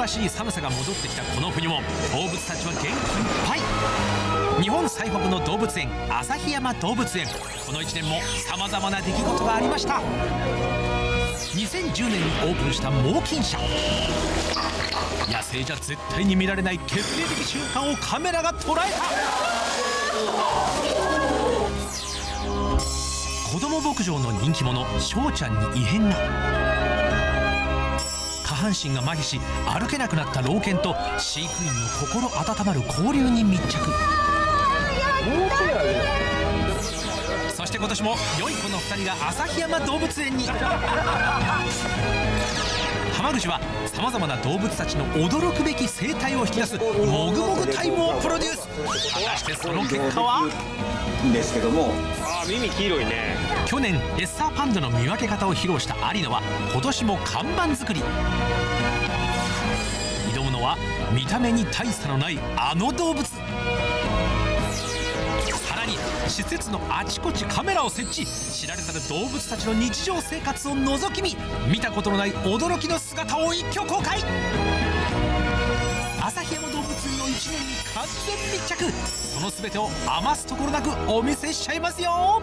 らしい寒さが戻ってきたこの冬も動物たちは元気いっぱい。日本最北の動物園旭山動物園、この1年もさまざまな出来事がありました。2010年にオープンした猛禽舎、野生じゃ絶対に見られない決定的瞬間をカメラが捉えた。子ども牧場の人気者翔ちゃんに異変が。下半身が麻痺し歩けなくなった老犬と飼育員の心温まる交流に密着。そして今年も良い子の2人が旭山動物園に。浜口はさまざまな動物たちの驚くべき生態を引き出すもぐもぐタイムをプロデュース。果たしてその結果はですけども、 耳黄色いね。 去年レッサーパンダの見分け方を披露した有野は今年も看板作り。挑むのは見た目に大差のないあの動物。さらに施設のあちこちカメラを設置、知られざる動物たちの日常生活を覗き見、見たことのない驚きの姿を一挙公開。旭山動物園の1年に完全密着、その全てを余すところなくお見せしちゃいますよ。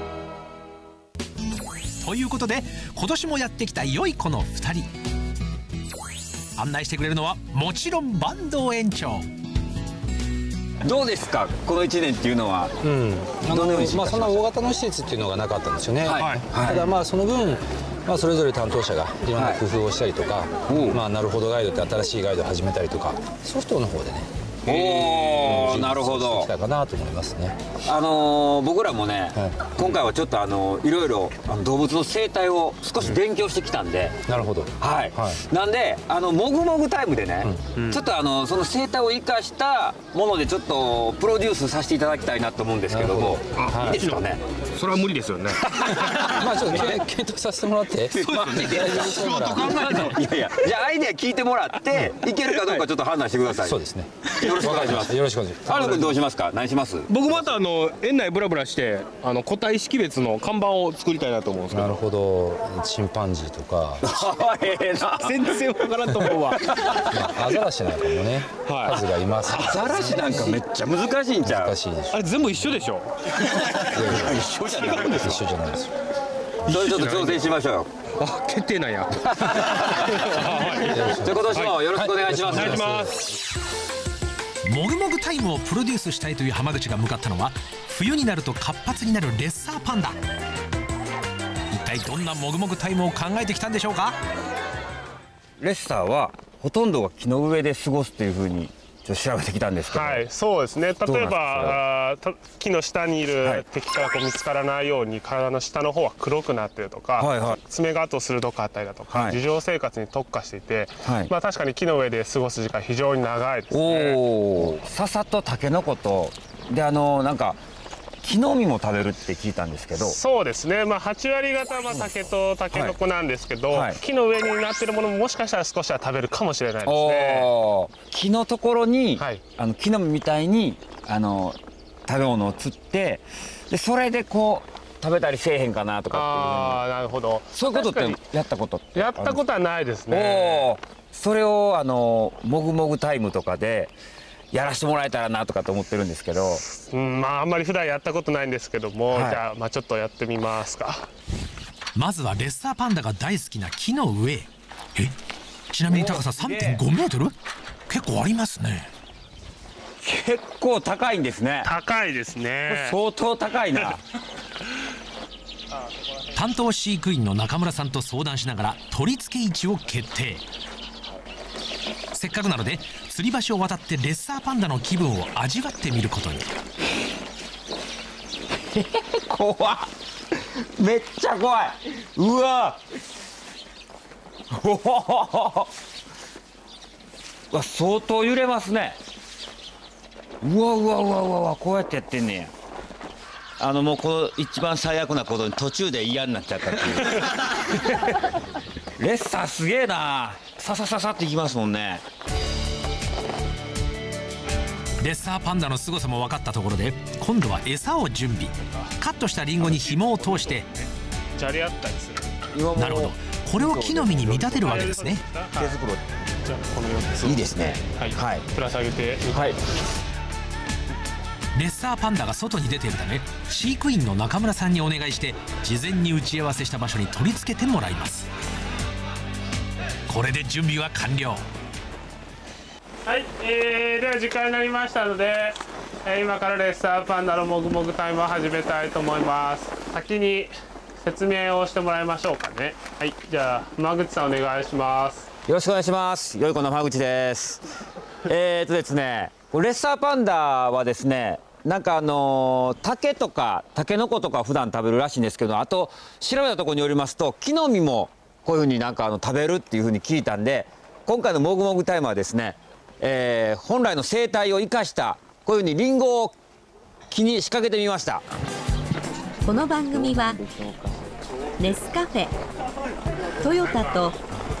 ということで今年もやってきた良い子の2人、案内してくれるのはもちろん坂東園長。 どうですかこの1年っていうのは。 そんな大型の施設っていうのがなかったんですよね。ただその分それぞれ担当者がいろんな工夫をしたりとか、なるほどガイドって新しいガイドを始めたりとか、ソフトの方でね、 なるほど。 きたかなと思いますね。 僕らもね、今回はちょっといろいろ動物の生態を少し勉強してきたんで。 なるほど。 はい。なんでもぐもぐタイムでね、ちょっとその生態を生かしたものでちょっとプロデュースさせていただきたいなと思うんですけども、いいですかね。 それは無理ですよね。 ちょっと検討させてもらって。 いやいや、じゃあアイデア聞いてもらっていけるかどうかちょっと判断してください。 そうですね。 よろしくお願いします。 よろしくお願いします。 原野君どうしますか。何します。 僕また園内ブラブラして個体識別の看板を作りたいなと思うんですけど。 なるほど。チンパンジーとか。 全然わからんと思うわ。 アザラシなんかもね、数がいます。 アザラシなんかめっちゃ難しいんちゃう。 難しいでしょ。 あれ全部一緒でしょ。 一緒じゃないです。 一緒じゃないですよ。 それちょっと挑戦しましょうよ。 決定なんや。 じゃあ今年もよろしくお願いします。 お願いします。 もぐもぐタイムをプロデュースしたいという浜口が向かったのは、冬になると活発になるレッサーパンダ。一体どんなもぐもぐタイムを考えてきたんでしょうか。 レッサーはほとんどが木の上で過ごすというふうに調べてきたんですけど。 そうですね。例えば木の下にいる敵から見つからないように体の下の方は黒くなってるとか、爪が跡鋭かったりだとか、樹上生活に特化していて、確かに木の上で過ごす時間非常に長いですね。 笹とタケノコとでなんか木の実も食べるって聞いたんですけど。 そうですね。8割方竹とタケノコなんですけど、木の上になってるものももしかしたら少しは食べるかもしれないですね。 木のところに木の実みたいに食べ物を釣って、でそれでこう食べたりせえへんかなとかっていう。 なるほど。 そういうことってやったことって。 やったことはないですね。 それをもぐもぐタイムとかでやらせてもらえたらなとかと思ってるんですけど。 あんまり普段やったことないんですけども、じゃあちょっとやってみますか。 まずはレッサーパンダが大好きな木の上へ。ちなみに高さ 3.5 メートル、結構ありますね。 結構高いんですね。 高いですね。 相当高いな。 担当飼育員の中村さんと相談しながら取り付け位置を決定。せっかくなので吊り橋を渡ってレッサーパンダの気分を味わってみることに。 怖っ。めっちゃ怖い。うわうわ、相当揺れますね。うわうわうわうわ、こうやってやってんねや。もうこの一番最悪なことに途中で嫌になっちゃったっていう。レッサーすげえな。ささささっていきますもんね。 レッサーパンダの凄さも分かったところで今度は餌を準備。カットしたリンゴに紐を通して。 じゃれ合ったりする。 なるほど、これを木の実に見立てるわけですね。 毛づくろい。 じゃあこの4つをいいですね。 はい、 はい、 ぶら下げて、 はい。 レッサーパンダが外に出ているため、飼育員の中村さんにお願いして事前に打ち合わせした場所に取り付けてもらいます。これで準備は完了。 はい、では時間になりましたので、今からレッサーパンダのもぐもぐタイムを始めたいと思います。先に説明をしてもらいましょうかね。はい、じゃあ浜口さんお願いします。 よろしくお願いします。よい子の浜口です。ですね、レッサーパンダはですね、なんか竹とかタケノコとか普段食べるらしいんですけど、あと調べたところによりますと木の実もこういうふうになんか食べるっていうふうに聞いたんで、今回のもぐもぐタイムはですね、本来の生態を生かしたこういうふうにリンゴを木に仕掛けてみました。 この番組はネスカフェ、トヨタと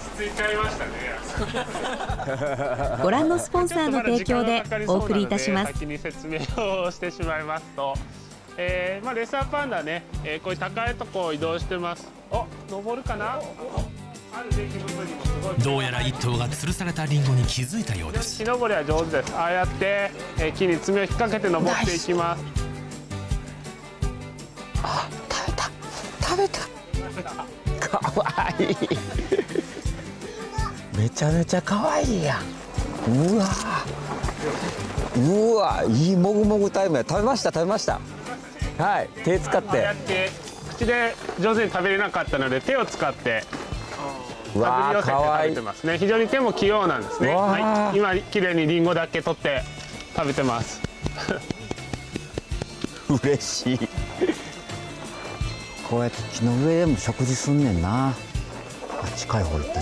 ご覧のスポンサーの提供でお送りいたします。 先に説明をしてしまいますと、レッサーパンダね、こういう高いところを移動してます。登るかな。 どうやら1頭が吊るされたリンゴに気づいたようです。 木登りは上手です。ああやって、木に爪を引っ掛けて登っていきます。 あ、食べたかわいいめちゃめちゃかわいいやん。うわ、いいもぐもぐタイムや。食べました。はい、手使って。 やって口で上手に食べれなかったので手を使って手繰り寄せて食べてますね。非常に手も器用なんですね。はい、今きれいにリンゴだけ取って食べてます嬉しいこうやって木の上でも食事すんねんな。近い方行った。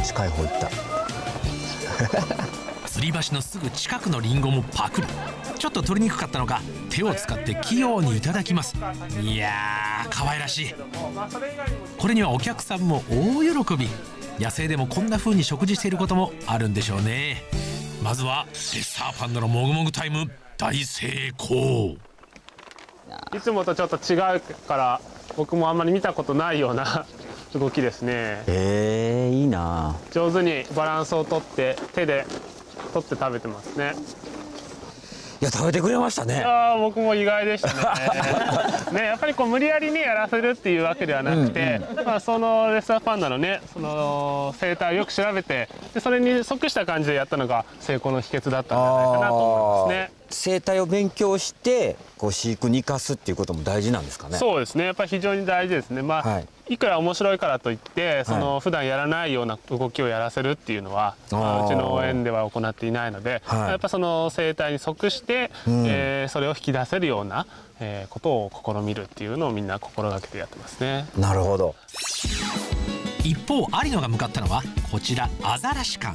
吊り橋のすぐ近くのリンゴもパクリ。ちょっと取りにくかったのか手を使って器用にいただきます。いやー、可愛らしい。これにはお客さんも大喜び。野生でもこんな風に食事していることもあるんでしょうね。まずはレッサーパンダのもぐもぐタイム大成功。 いつもとちょっと違うから僕もあんまり見たことないような動きですね。 いいな。 上手にバランスをとって手で取って食べてますね。 いや、食べてくれましたね。 僕も意外でしたね。やっぱりこう無理やりねやらせるっていうわけではなくて、そのレッサーパンダのね、その生態をよく調べて、でそれに即した感じでやったのが成功の秘訣だったんじゃないかなと思いますね。 生態を勉強してこう飼育に生かすっていうことも大事なんですかね。 そうですね、やっぱり非常に大事ですね。いくら面白いからといって普段やらないような動きをやらせるっていうのは、うちの園では行っていないので、やっぱその生態に即して、それを引き出せるような、ことを試みるっていうのをみんな心がけてやってますね。 なるほど。 一方有野が向かったのはこちらアザラシ館。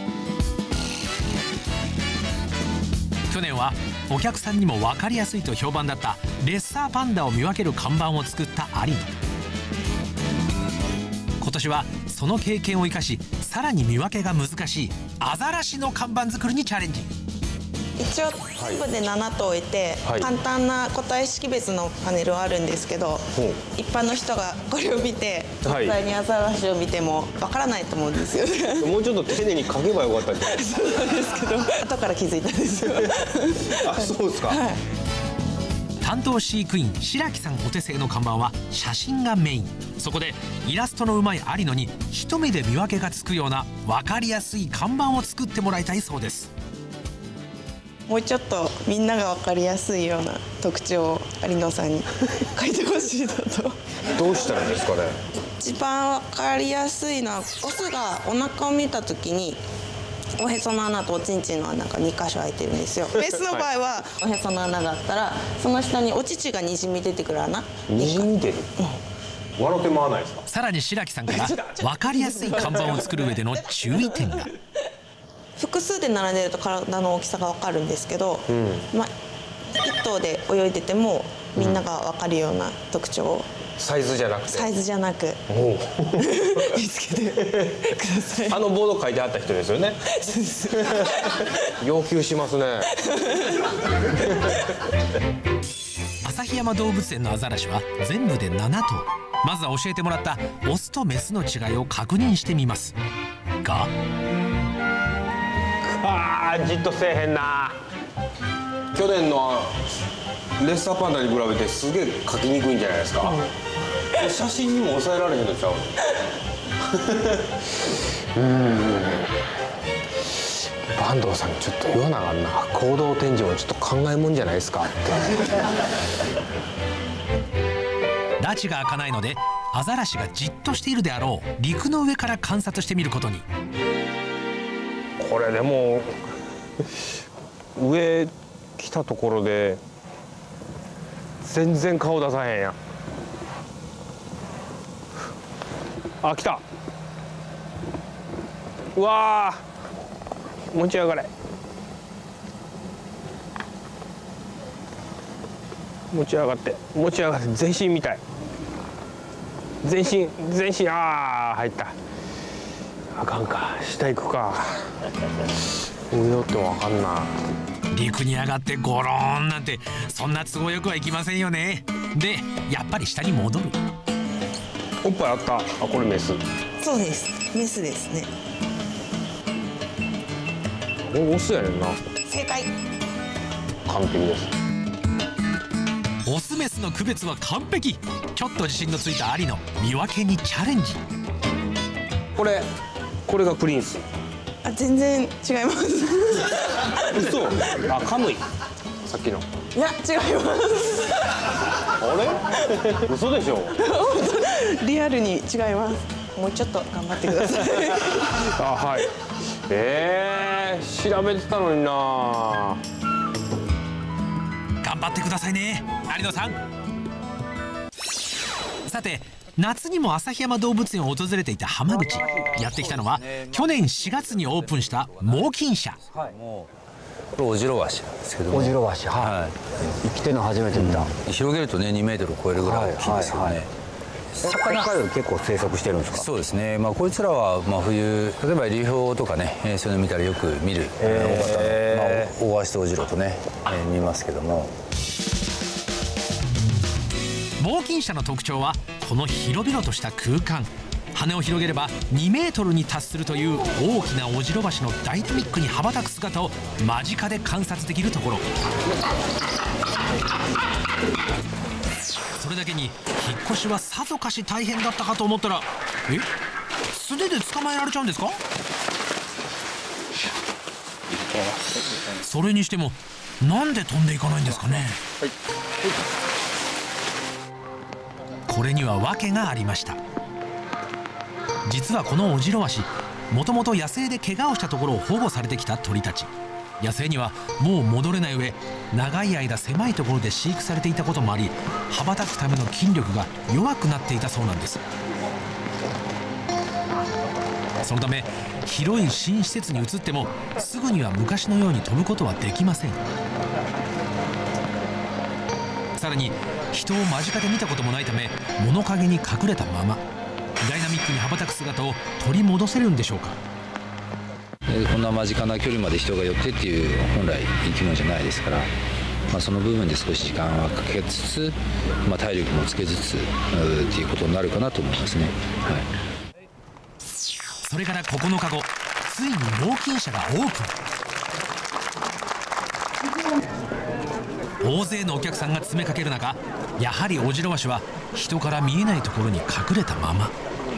去年はお客さんにも分かりやすいと評判だったレッサーパンダを見分ける看板を作った有野。今年はその経験を生かし、さらに見分けが難しいアザラシの看板作りにチャレンジ。 一応全部で7頭いて、簡単な個体識別のパネルはあるんですけど、一般の人がこれを見て実際にアザラシを見てもわからないと思うんですよね。 もうちょっと丁寧に書けばよかったんじゃないですか。 そうなんですけど後から気づいたんですよあ、そうですか。 担当飼育員白木さんお手製の看板は写真がメイン。そこでイラストのうまい有野に一目で見分けがつくような分かりやすい看板を作ってもらいたいそうです。 もうちょっとみんなが分かりやすいような特徴を有野さんに書いてほしいのとどうしたらいいんですかね。 一番分かりやすいのはオスがお腹を見た時におへその穴とおちんちんの穴が2箇所開いてるんですよ。メスの場合はおへその穴があったらその下にお乳がにじみ出てくる穴。 にじみ出る、笑ってまわないですか。 さらに白木さんから分かりやすい看板を作る上での注意点が。 複数で並んでると体の大きさが分かるんですけど、1頭で泳いでてもみんなが分かるような特徴を、 サイズじゃなくて見つけてください。 ボード書いてあった人ですよね。要求しますね。 旭山動物園のアザラシは全部で7頭。まずは教えてもらったオスとメスの違いを確認してみますが、 ーじっとせえへんな。去年のレッサーパンダに比べてすげえ描きにくいんじゃないですか。写真にも抑えられへんのちゃう坂東さんにちょっと言わなあかんな。行動展示もちょっと考えもんじゃないですかって拉致が開かないのでアザラシがじっとしているであろう陸の上から観察してみることに。 これでも上来たところで全然顔出さへんやん。あ、来た。うわー、持ち上がれ。持ち上がって、持ち上がって、全身みたい。全身、あー、入った。あかんか、下行くか。上ってわかんな。 陸に上がってゴローンなんてそんな都合よくはいきませんよね。でやっぱり下に戻る。 おっぱいあった。あ、これメス。 そうです。メスですね。 これオスやねんな。 正解。 完璧です。 オスメスの区別は完璧。ちょっと自信のついたアリの見分けにチャレンジ。 これがプリンス。 あ、全然違います。 嘘。あ、カムイ。さっきの。 いや、違います。 あれ？嘘でしょ。 リアルに違います。もうちょっと頑張ってください。 あ、はい。調べてたのにな。 頑張ってくださいね、有野さん。さて夏にも旭山動物園を訪れていた浜口。やってきたのは去年4月にオープンした猛禽舎。 これオジロワシなんですけども、 オジロワシ、はい、生きてるの初めて見た。 広げるとね2メートルを超えるぐらい大きいですよね。 北海道結構生息してるんですか？ そうですね、こいつらは冬、例えば流氷とかね、そういうの見たらよく見る大型の、オオワシとオジロとね、見ますけども。 猛禽舎の特徴はこの広々とした空間。羽を広げれば2メートルに達するという大きなオジロワシのダイナミックに羽ばたく姿を間近で観察できるところ。それだけに引っ越しはさぞかし大変だったかと思ったら、素手で捕まえられちゃうんですか？それにしてもなんで飛んでいかないんですかね。これには訳がありました。実はこのオジロワシ、もともと野生で怪我をしたところを保護されてきた鳥たち。野生にはもう戻れない上、長い間狭いところで飼育されていたこともあり、羽ばたくための筋力が弱くなっていたそうなんです。そのため広い新施設に移ってもすぐには昔のように飛ぶことはできません。さらに人を間近で見たこともないため物陰に隠れたまま、ダイナミックに羽ばたく姿を取り戻せるんでしょうか。 こんな間近な距離まで人が寄ってっていう本来生き物じゃないですから、その部分で少し時間はかけつつ、体力もつけつつっていうことになるかなと思いますね。 それから9日後、ついに猛禽舎がオープン。大勢のお客さんが詰めかける中、やはりオジロワシは人から見えないところに隠れたまま。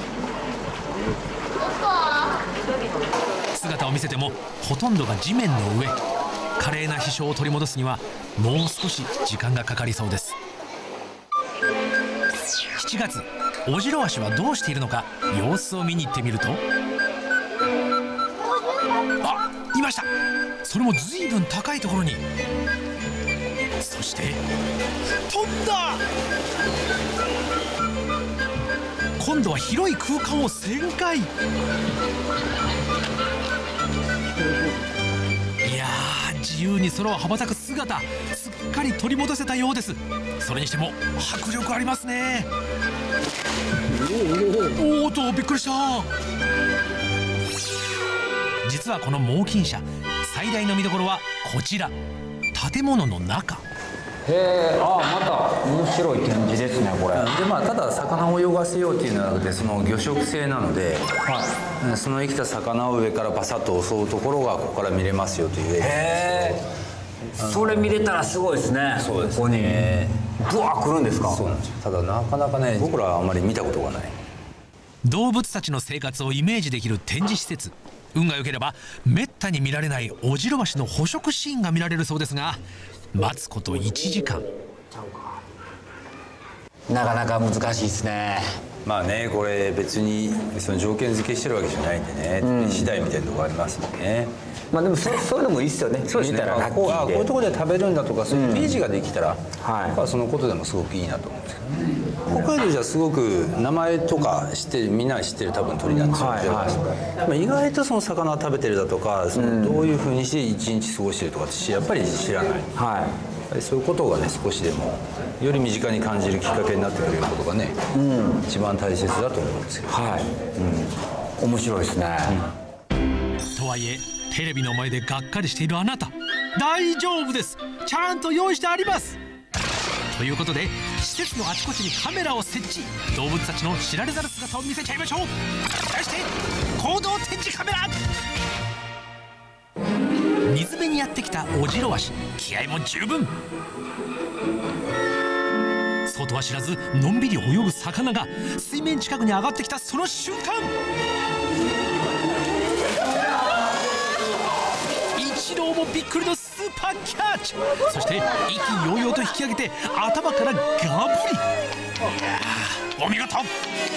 姿を見せてもほとんどが地面の上。華麗な飛翔を取り戻すにはもう少し時間がかかりそうです。7月、オジロワシはどうしているのか様子を見に行ってみると、あ、いました。それも随分高いところに。そして飛んだ。今度は広い空間を旋回。いやー、自由に空を羽ばたく姿、すっかり取り戻せたようです。それにしても迫力ありますね。おーと、びっくりした。実はこの猛禽舎、最大の見どころはこちら、建物の中。 へえ、ああ、また面白い展示ですね、これ。 でまあ、ただ魚を泳がせようっていうのはなくて、その魚食性なので、その生きた魚を上からバサッと襲うところがここから見れますよという絵です。 それ見れたらすごいですね。 そうですね。 ここにブワー来るんですか。 そうなんですよ。ただなかなかね、僕らはあんまり見たことがない。 動物たちの生活をイメージできる展示施設。運が良ければめったに見られないオジロワシの捕食シーンが見られるそうですが、待つこと1時間。 なかなか難しいですね。 まあね、これ別にその条件付けしてるわけじゃないんでね、次第みたいなところありますよね。 まあでもそういうのもいいっすよね。 そうですね。こういうところで食べるんだとか、そういうページができたら、やっぱそのことでもすごくいいなと思うんですけどね。北海道じゃすごく名前とかみんな知ってる多分鳥なんですよ。まあ意外とその魚を食べてるだとか、そのどういうふうにして一日過ごしてるとかってやっぱり知らない。そういうことがね、少しでもより身近に感じるきっかけになってくれることがね、一番大切だと思うんですけど。 面白いですね。 とはいえテレビの前でがっかりしているあなた、大丈夫です。ちゃんと用意してあります。ということで施設のあちこちにカメラを設置。動物たちの知られざる姿を見せちゃいましょう。題して行動展示カメラ。水辺にやってきたオジロワシ、気合も十分。そうとは知らずのんびり泳ぐ魚が水面近くに上がってきたその瞬間、一郎もびっくりのスーパーキャッチ。そして意気揚々と引き上げて頭からガブリ。いやお見事。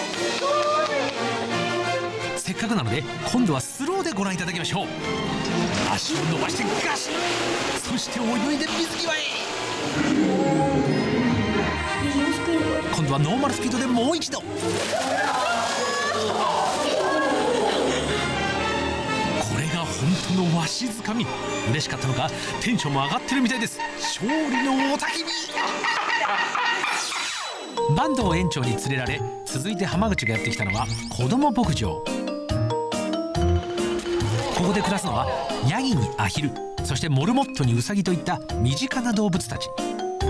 せっかくなので今度はスローでご覧いただきましょう。足を伸ばしてガシッ、そして泳いで水際へ。今度はノーマルスピードでもう一度。これが本当のわしづかみ。嬉しかったのかテンションも上がってるみたいです。勝利の雄たけび。坂東園長に連れられ続いて浜口がやってきたのは子ども牧場。ここで暮らすのはヤギにアヒル、そしてモルモットにウサギといった身近な動物たち。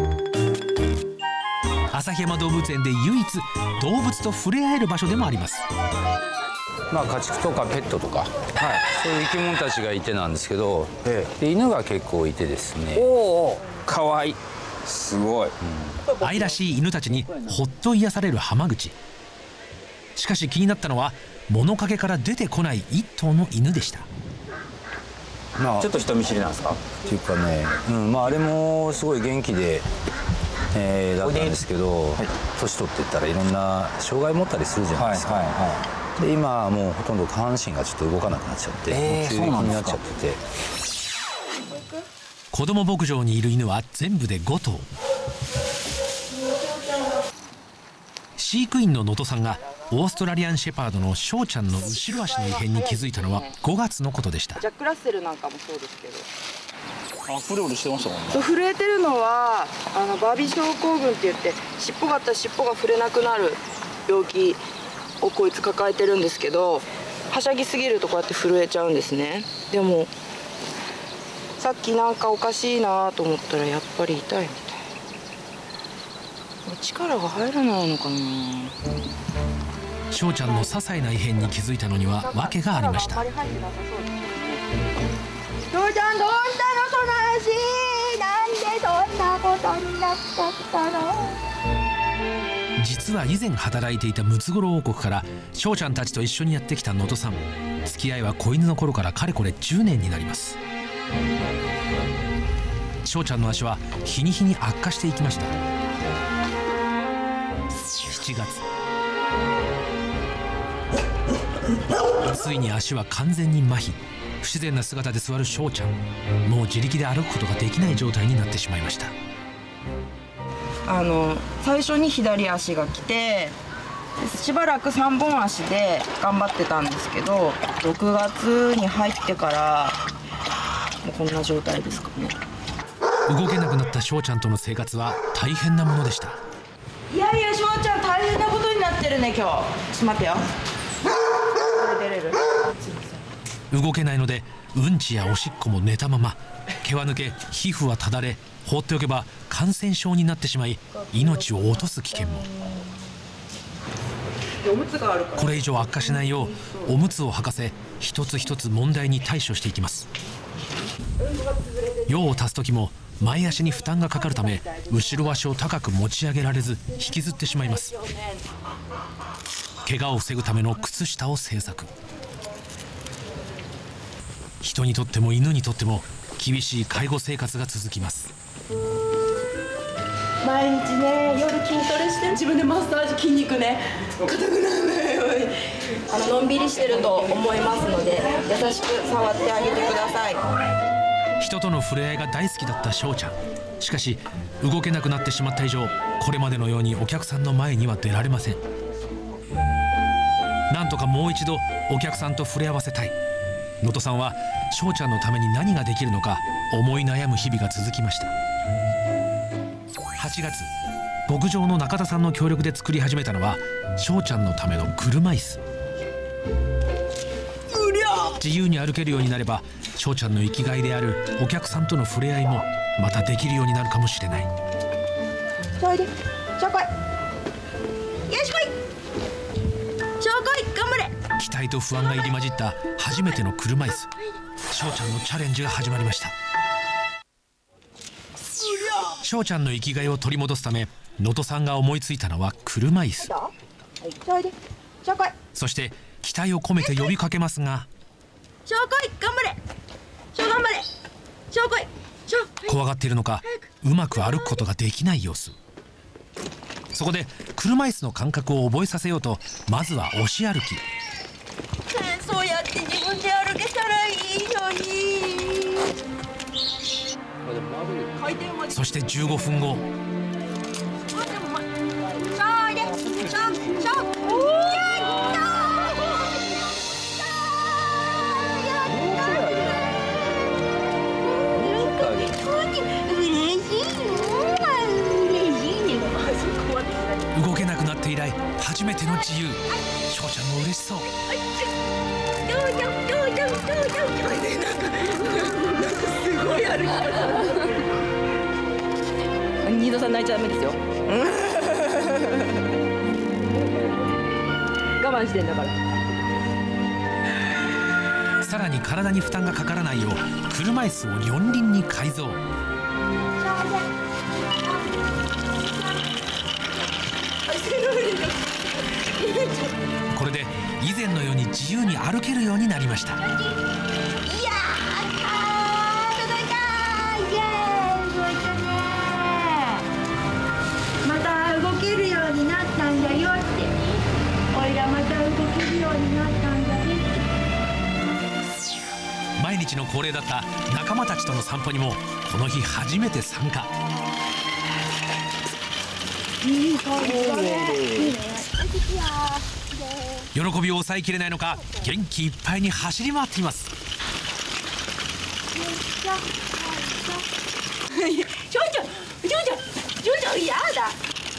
旭山動物園で唯一動物と触れ合える場所でもあります。 まあ家畜とかペットとか、そういう生き物たちがいてなんですけど、で犬が結構いてですね。 かわいい。すごい。 愛らしい犬たちにほっと癒される浜口。しかし気になったのは物陰から出てこない一頭の犬でした。 ちょっと人見知りなんですか。 っていうかね、まああれもすごい元気で、だったんですけど、年取っていったらいろんな障害持ったりするじゃないですか。で今はもうほとんど下半身がちょっと動かなくなっちゃって、急激になっちゃってて。 子ども牧場にいる犬は全部で5頭。飼育員の能登さんがオーストラリアンシェパードのショーちゃんの後ろ足の異変に気づいたのは5月のことでした。 ジャックラッセルなんかもそうですけど、 フレフレしてましたもんね。 震えてるのはバービー症候群って言って、尻尾があったら尻尾が触れなくなる病気をこいつ抱えてるんですけど、はしゃぎすぎるとこうやって震えちゃうんですね。でもさっきなんかおかしいなと思ったらやっぱり痛いみたい。力が入らないのかな。 ショーちゃんの些細な異変に気づいたのには訳がありました。 ショーちゃんどうしたのその足。なんでそんなことになっちゃったの。 実は以前働いていたムツゴロウ王国からショーちゃんたちと一緒にやってきた能登さん。付き合いは子犬の頃からかれこれ10年になります。ショーちゃんの足は日に日に悪化していきました。7月、ついに足は完全に麻痺。不自然な姿で座るショーちゃん。もう自力で歩くことができない状態になってしまいました。 最初に左足が来て、しばらく3本足で頑張ってたんですけど、6月に入ってからもうこんな状態ですかね。 動けなくなったショーちゃんとの生活は大変なものでした。 いやいや、ショーちゃん大変なことになってるね今日。ちょっと待ってよ。これ出れる？ 動けないのでうんちやおしっこも寝たまま、毛は抜け皮膚はただれ、放っておけば感染症になってしまい命を落とす危険も。これ以上悪化しないようおむつを履かせ、一つ一つ問題に対処していきます。用を足す時も前足に負担がかかるため、後ろ足を高く持ち上げられず引きずってしまいます。怪我を防ぐための靴下を製作。人にとっても犬にとっても厳しい介護生活が続きます。 毎日ね、夜筋トレして自分でマッサージ、筋肉ね硬くなるのよ。のんびりしてると思いますので、優しく触ってあげてください。 人との触れ合いが大好きだった翔ちゃん。しかし動けなくなってしまった以上、これまでのようにお客さんの前には出られません。なんとかもう一度お客さんと触れ合わせたい。能登さんは翔ちゃんのために何ができるのか思い悩む日々が続きました。8月、牧場の中田さんの協力で作り始めたのは翔ちゃんのための車椅子。自由に歩けるようになれば、翔ちゃんの生きがいであるお客さんとの触れ合いもまたできるようになるかもしれない。 おいで、しょこい、よしこい、しょこい、頑張れ。 期待と不安が入り混じった初めての車椅子。翔ちゃんのチャレンジが始まりました。翔ちゃんの生きがいを取り戻すため、能登さんが思いついたのは車椅子。そして期待を込めて呼びかけますが、 しょこい、頑張れ、しょ頑張れ、しょこい、しょ。 怖がっているのかうまく歩くことができない様子。そこで車椅子の感覚を覚えさせようと、まずは押し歩き。 そうやって自分で歩けたらいいのに。 そして15分後、動けなくなって以来初めての自由。翔ちゃんも嬉しそう。 すごい歩き方。新戸さん泣いちゃダメですよ。我慢してんだから。 さらに体に負担がかからないよう車椅子を四輪に改造。これで以前のように自由に歩けるようになりました。 また動けるようになったんだよって。おいらまた動けるようになったんだねって。 毎日の恒例だった仲間たちとの散歩にもこの日初めて参加。 いい香りだね。いいね。 喜びを抑えきれないのか元気いっぱいに走り回っています。 ちょやだ。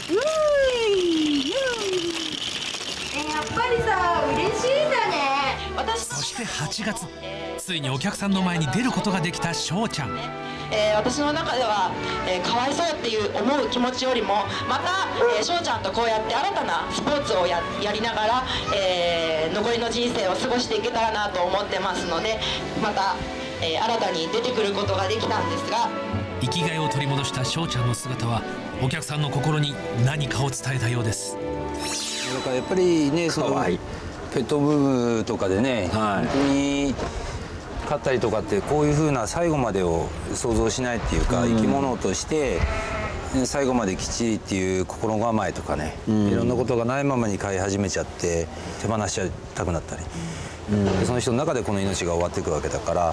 やっぱりさ、嬉しいんだね。 そして8月、ついにお客さんの前に出ることができた翔ちゃん。 私の中では、かわいそうっていう思う気持ちよりも、また翔ちゃんとこうやって新たなスポーツを やりながら、残りの人生を過ごしていけたらなと思ってますので、また、新たに出てくることができたんですが、 生きがいを取り戻した翔ちゃんの姿はお客さんの心に何かを伝えたようです。 だからやっぱりね、そのペットブームとかでね、本当に飼ったりとかってこういう風な最後までを想像しないっていうか、生き物として最後まできっちりっていう心構えとかね、いろんなことがないままに飼い始めちゃって手放しちゃいたくなったり、でその人の中でこの命が終わっていくわけだから、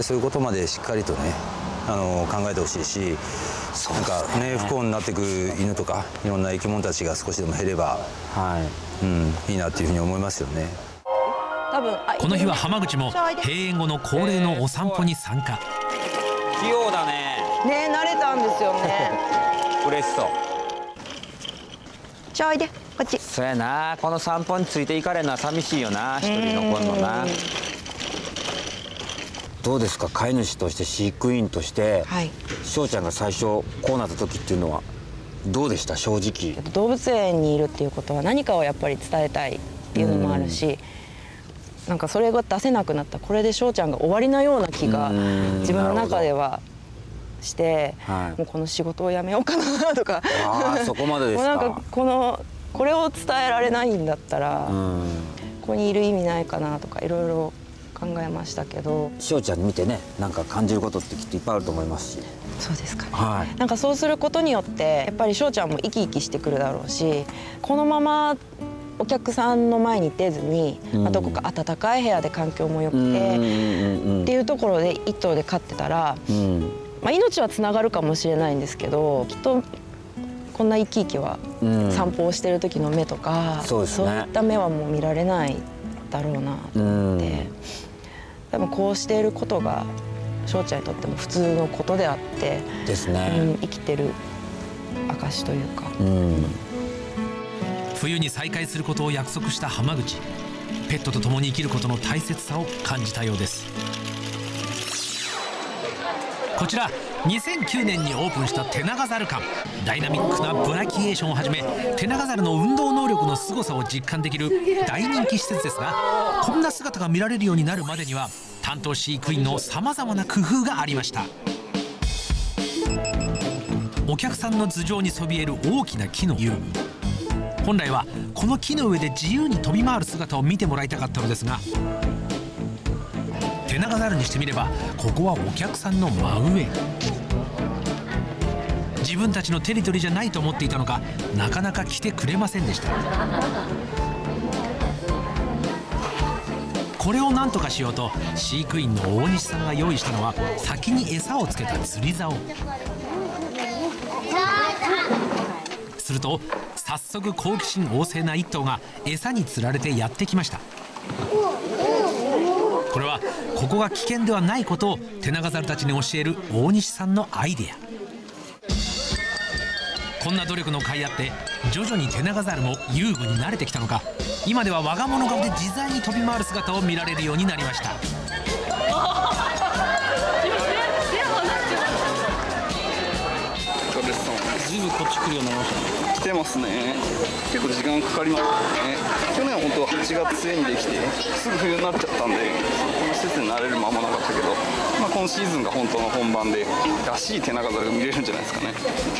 そういうことまでしっかりとね考えてほしいし、なんかね、不幸になっていく犬とかいろんな生き物たちが少しでも減れば、いいなっていうふうに思いますよね。 この日は浜口も閉園後の恒例のお散歩に参加。 器用だね。 ね、慣れたんですよね。 嬉しそう。 ちょいで、こっち。 そうやな、この散歩についていかれるのは寂しいよな、一人残るのな。 どうですか、飼い主として飼育員として、 はい、 翔ちゃんが最初こうなった時っていうのはどうでした？正直動物園にいるっていうことは何かをやっぱり伝えたいっていうのもあるし、なんかそれが出せなくなった、これで翔ちゃんが終わりなような気が自分の中ではして、もうこの仕事をやめようかなとかそこまでですか。 もうなんかこれを伝えられないんだったらここにいる意味ないかなとかいろいろ考えましたけど、 翔ちゃん見てね、なんか感じることってきっといっぱいあると思いますし。 そうですかね、はい、なんかそうすることによってやっぱり翔ちゃんも生き生きしてくるだろうし、このままお客さんの前に出ずに、どこか暖かい部屋で環境も良くてっていうところで一頭で飼ってたら、命はつながるかもしれないんですけど、きっとこんな生き生きは散歩をしてる時の目とか、そういった目はもう見られないだろうなと思って、多分こうしていることが翔ちゃんにとっても普通のことであってですね、生きてる証というか。 冬に再会することを約束した浜口、ペットと共に生きることの大切さを感じたようです。こちら2009年にオープンしたテナガザル館、ダイナミックなブラキエーションをはじめテナガザルの運動能力の凄さを実感できる大人気施設ですが、こんな姿が見られるようになるまでには担当飼育員のさまざまな工夫がありました。お客さんの頭上にそびえる大きな木の遊具、本来はこの木の上で自由に飛び回る姿を見てもらいたかったのですが、テナガザルにしてみればここはお客さんの真上、自分たちのテリトリーじゃないと思っていたのか、なかなか来てくれませんでした。これを何とかしようと飼育員の大西さんが用意したのは先に餌をつけた釣り竿。すると早速好奇心旺盛な一頭が餌に釣られてやってきました。これはここが危険ではないことをテナガザルたちに教える大西さんのアイデア。こんな努力の甲斐あって徐々にテナガザルも遊具に慣れてきたのか、今では我が物顔で自在に飛び回る姿を見られるようになりました。 ずいぶんこっち来るようになりましたね。来てますね。結構時間かかりますね。去年は本当は8月末にできてすぐ冬になっちゃったんで、この施設に慣れる間もなかったけど、今シーズンが本当の本番でらしいテナガザルが見れるんじゃないですかね。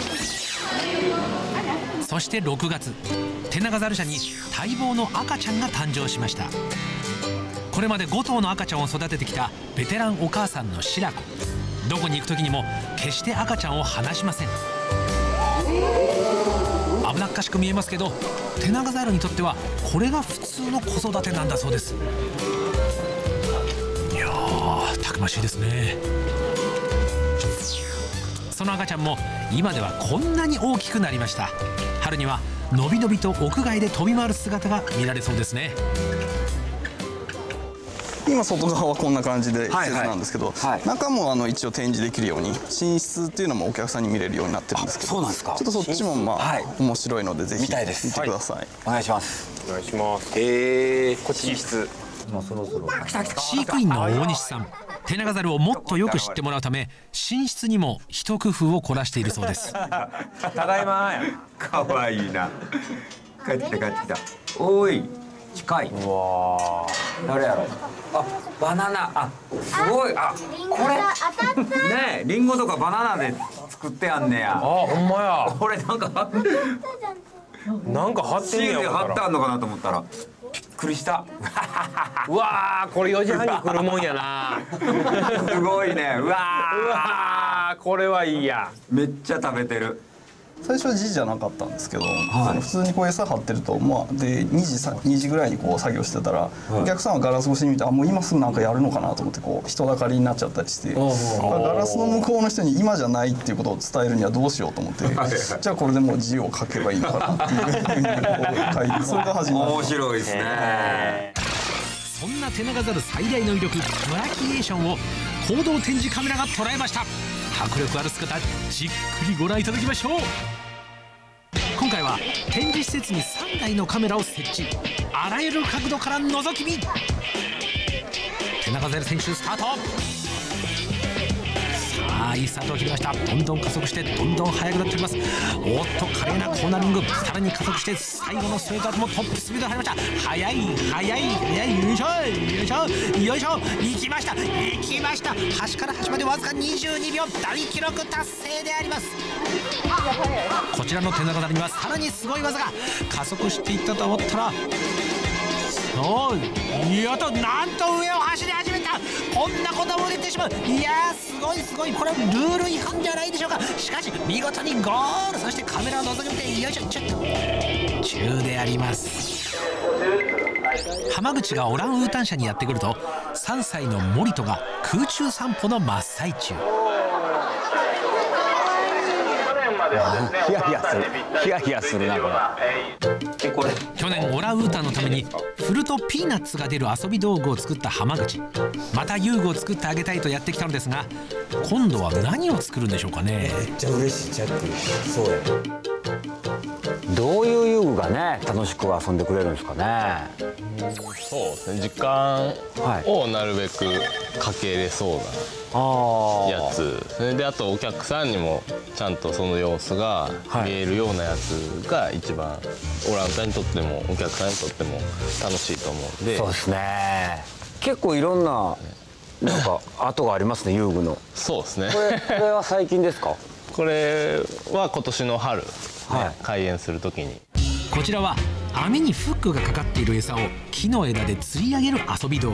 そして6月、テナガザル舎に待望の赤ちゃんが誕生しました。これまで5頭の赤ちゃんを育ててきたベテランお母さんの白子、どこに行く時にも決して赤ちゃんを離しません。危なっかしく見えますけど、テナガザルにとってはこれが普通の子育てなんだそうです。いやー、たくましいですね。その赤ちゃんも今ではこんなに大きくなりました。春にはのびのびと屋外で飛び回る姿が見られそうですね。 今外側はこんな感じで施設なんですけど、中も一応展示できるように寝室っていうのもお客さんに見れるようになってるんですけど、そうなんですか。ちょっとそっちも面白いのでぜひ見てください。 お願いします。 お願いします。 こっち寝室。 もうそろそろ飼育員の大西さん、テナガザルをもっとよく知ってもらうため寝室にも一工夫を凝らしているそうです。 ただいま。かわいいな。帰ってきた帰ってきた。おい、近い。うわー、誰やろ。あ、バナナ。あ、すごい。あ、これねえ、リンゴとかバナナで作ってやんねや。あ、 ほんまや。 これなんか貼ってんねや。貼ってあんのかなと思ったらびっくりした。 うわー、これ4時半に来るもんやな。 すごいね。うわー、これはいいや。 めっちゃ食べてる。 最初は字じゃなかったんですけど、普通に餌張ってると、で2時ぐらいに作業してたら、お客さんはガラス越しに見て、もう今すぐなんかやるのかなと思って人だかりになっちゃったりして、ガラスの向こうの人に今じゃないっていうことを伝えるにはどうしようと思って、じゃあこれでもう字を書けばいいのかなっていうふうに書いて、それが始まりました。面白いですね。 そんなテナガザル最大の威力、ブラキエーションを行動展示カメラが捉えました。迫力ある姿、じっくりご覧いただきましょう。今回は展示施設に3台のカメラを設置、あらゆる角度から覗き見。テナガザル選手スタート。 いスタートを切りました。どんどん加速してどんどん速くなっております。おっと華麗なコーナリング、さらに加速して最後のストレートもトップスピードで入りました。速い速い速い、よいしょよいしょよいしょ、行きました行きました。端から端までわずか22秒、大記録達成であります。こちらの手長にはさらにすごい技が。加速していったと思ったら、そうやっとなんと上を走り始めた。こんなことも出てしまう。いやーすごいすごい、これはルール違反ではないでしょうか。しかし見事にゴール。そしてカメラを覗き見て、よいしょ、ちょっと中であります。浜口がオランウータン車にやってくると、3歳の森戸が空中散歩の真っ最中。 ヒヤヒヤする、ヒヤヒヤするなこれ。 去年オランウータンのためにフルトピーナッツが出る遊び道具を作った浜口。また遊具を作ってあげたいとやってきたのですが、今度は何を作るんでしょうかね。 めっちゃ嬉しい。ジャックそうや。どういう遊具がね楽しく遊んでくれるんですかね。 そうですね、時間をなるべくかけれそうなやつ、それであとお客さんにもちゃんとその様子が見えるようなやつが一番オランウータンにとってもお客さんにとっても楽しいと思うんで。 そうですね、結構いろんななんか跡がありますね、遊具の。 そうですね。 これは最近ですか？ これは今年の春、開園する時に。 こちらは網にフックがかかっている餌を木の枝で釣り上げる遊び道具。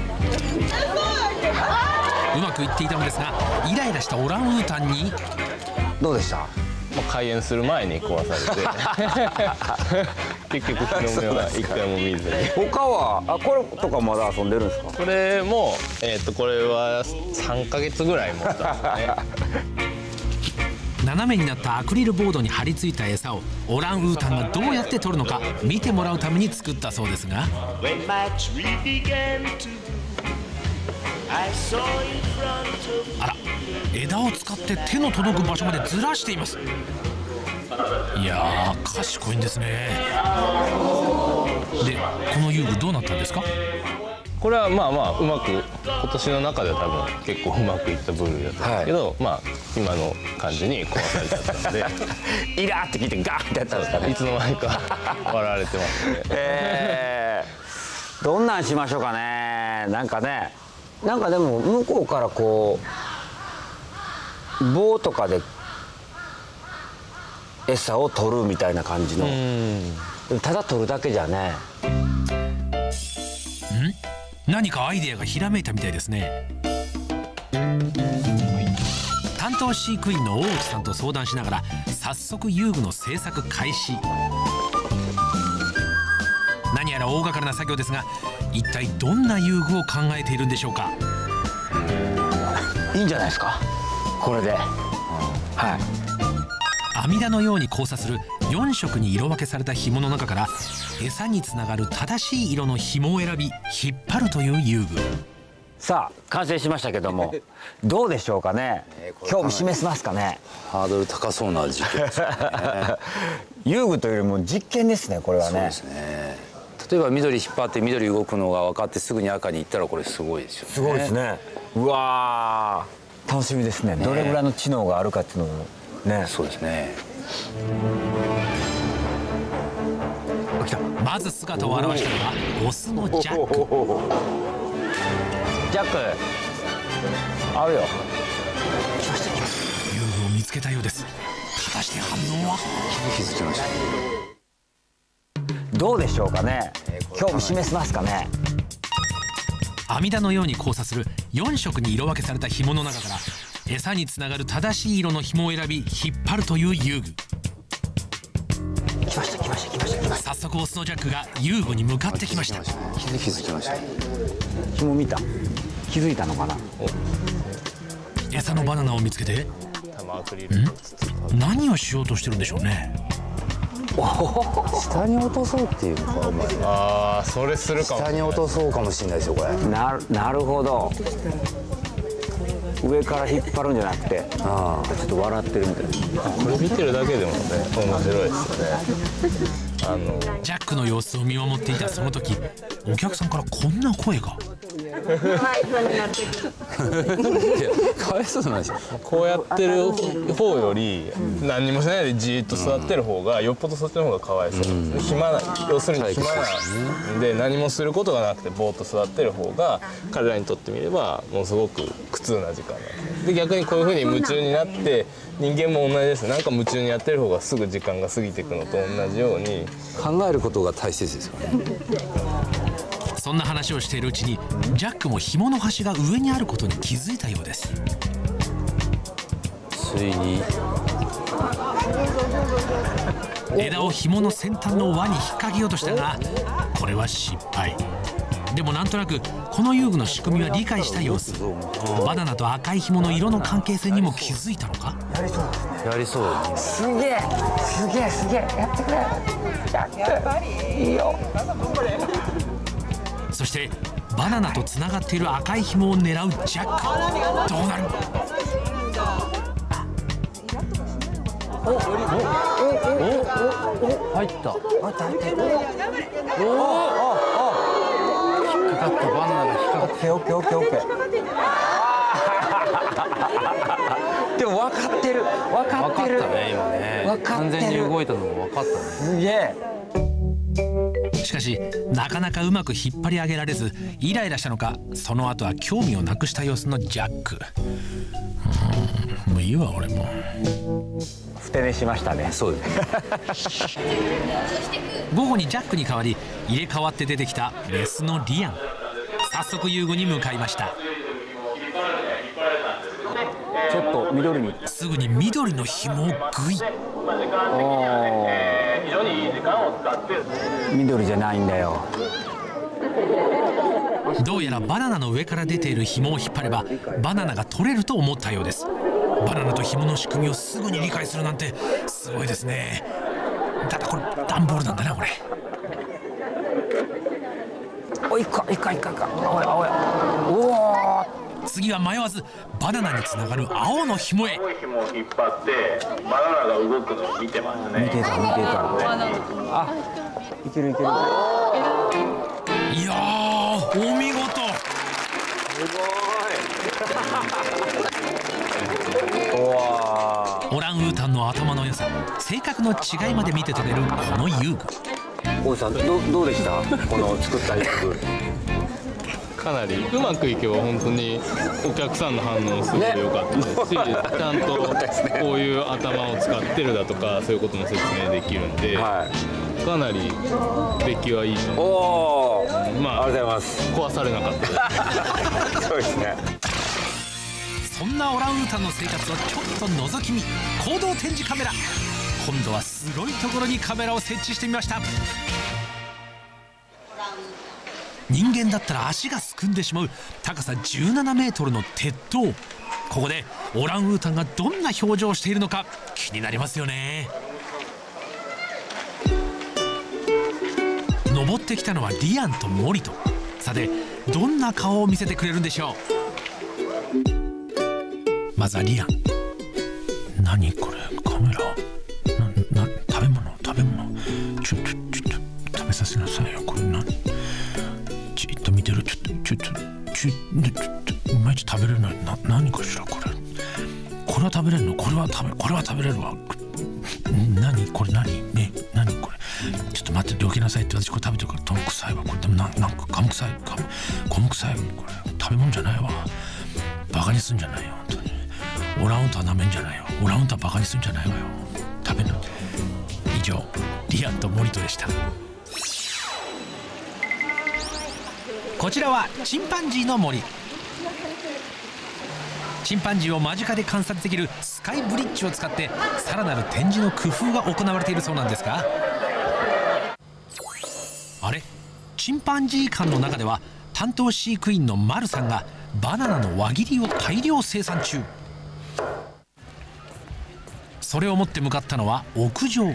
うまくいっていたのですが、イライラしたオランウータンに。 どうでした？ 開園する前に壊されて結局日の目は一回も見ずに。 他はこれとかまだ遊んでるんですか？ これもこれは3ヶ月ぐらい持ったんですね。 斜めになったアクリルボードに貼り付いた餌をオランウータンがどうやって取るのか見てもらうために作ったそうですが、あら、枝を使って手の届く場所までずらしています。いやー賢いんですね。でこの遊具どうなったんですか？ これはまあまあうまく今年の中では多分結構うまくいった部類だったんですけど、まあ今の感じに壊されちゃったんでイラーって聞いてガーってやったんですかね。 いつの間にか笑われてますね。 どんなんしましょうかね。なんかね、なんかでも向こうからこう棒とかで餌を取るみたいな感じの。ただ取るだけじゃね。 何かアイデアがひらめいたみたいですね。担当飼育員の大内さんと相談しながら早速遊具の製作開始。何やら大掛かりな作業ですが、一体どんな遊具を考えているんでしょうか。 いいんじゃないですか、これで。はい。 網田のように交差する4色に色分けされた紐の中から餌につながる正しい色の紐を選び引っ張るという遊具。 さあ完成しましたけどもどうでしょうかね。興味示せますかね。 ハードル高そうな実験ですね。 遊具というよりも実験ですね、これはね。 そうですね。例えば緑引っ張って緑動くのが分かってすぐに赤に行ったらこれすごいですよね。 すごいですね。うわー楽しみですね。どれぐらいの知能があるかっていうのもね。 そうですね。 まず姿を現したのはオスのジャック。 ジャックあるよ。 遊具を見つけたようです。果たして反応は？ 気づきました。 どうでしょうかね。興味示せますかね。 網田のように交差する4色に色分けされた紐の中から餌につながる正しい色の紐を選び引っ張るという遊具。 来ました来ました来ました来ました。 早速オスのジャックが遊具に向かってきました。 気づきました。 紐見た？気づいたのかな。 餌のバナナを見つけて、何をしようとしてるんでしょうね。 下に落とそうっていうのか。 ああ、それするかも。 下に落とそうかもしれないですよこれ。 なるほど。上から引っ張るんじゃなくて、ちょっと笑ってるみたいな。 これ見てるだけでもね面白いですよね。 ジャックの様子を見守っていたその時、お客さんからこんな声が。 いやかわいそうなんですよ。 こうやってる方より何にもしないでじーっと座ってる方がよっぽどそっちの方がかわいそう。暇な、要するに暇なんで何もすることがなくてぼーっと座ってる方が彼らにとってみればものすごく苦痛な時間なんです。で逆にこういうふうに夢中になって人間も同じです。なんか夢中にやってる方がすぐ時間が過ぎていくのと同じように考えることが大切ですよね。 そんな話をしているうちにジャックも紐の端が上にあることに気づいたようです。 ついに枝を紐の先端の輪に引っ掛けようとしたがこれは失敗。でもなんとなくこの遊具の仕組みは理解した様子。バナナと赤い紐の色の関係性にも気づいたのか。 やりそうだね。 すげえすげえすげえやってくれ。やっぱりいいよ。 そしてバナナとつながっている赤い紐を狙うジャック。どうなる。 入った。引っかかった。バナナが引っかかって。オッケーオッケーオッケー。でも分かってる。分かってる。 分かったね今ね。 分かってる。 完全に動いたのも分かったね。 すげえ。 しかしなかなかうまく引っ張り上げられずイライラしたのかその後は興味をなくした様子のジャック。もういいわ俺も。 ふて寝しましたね。 そうですね。 午後にジャックに代わり入れ替わって出てきたメスのリアン。早速遊具に向かいました。 ちょっと緑にすぐに緑の紐をグイ。 緑じゃないんだよ。 どうやらバナナの上から出ている紐を引っ張ればバナナが取れると思ったようです。バナナと紐の仕組みをすぐに理解するなんてすごいですね。ただこれ段ボールなんだなこれ。 おいっかいっかいっかいっか。おお。 次は迷わずバナナにつながる青の紐へ。 青い紐を引っ張ってバナナが動くのを見てますね。 見てた。あ、いけるいける。 いやーお見事。オランウータンの頭の良さ性格の違いまで見て取れるこの遊具。 大井さんどうでしたこの作った遊具。 かなりうまくいけば本当にお客さんの反応すごい良かったですし、ちゃんとこういう頭を使ってるだとかそういうことも説明できるんで、かなり出来はいいと思う。まあありがとうございます。 壊されなかったです。 そうですね。 そんなオランウータンの生活をちょっと覗き見。行動展示カメラ。今度はすごいところにカメラを設置してみました。人間だったら足がすくんでしまう高さ17メートルの鉄塔。ここでオランウータンがどんな表情をしているのか気になりますよね。登ってきたのはリアンとモリト。さてどんな顔を見せてくれるんでしょう。まずはリアン。何これカメラ食べ物ちょっと食べさせなさいよ。これ何じっと見てる。ちょっといまいち食べれない。何かしらこれは食べれるの。これは食べれるわ。何これ何これちょっと待ってどけなさいって。私これ食べてるからトン臭いわ。これでもなんかガム臭いこれ食べ物じゃないわ。バカにすんじゃないよ本当に。オランウータンなめんじゃないよ。オランウータンバカにすんじゃないわよ。食べるの。以上リアンとモリトでした。こちらはチンパンジーの森。チンパンジーを間近で観察できるスカイブリッジを使ってさらなる展示の工夫が行われているそうなんですが、あれチンパンジー館の中では担当飼育員のマルさんがバナナの輪切りを大量生産中。それを持って向かったのは屋上。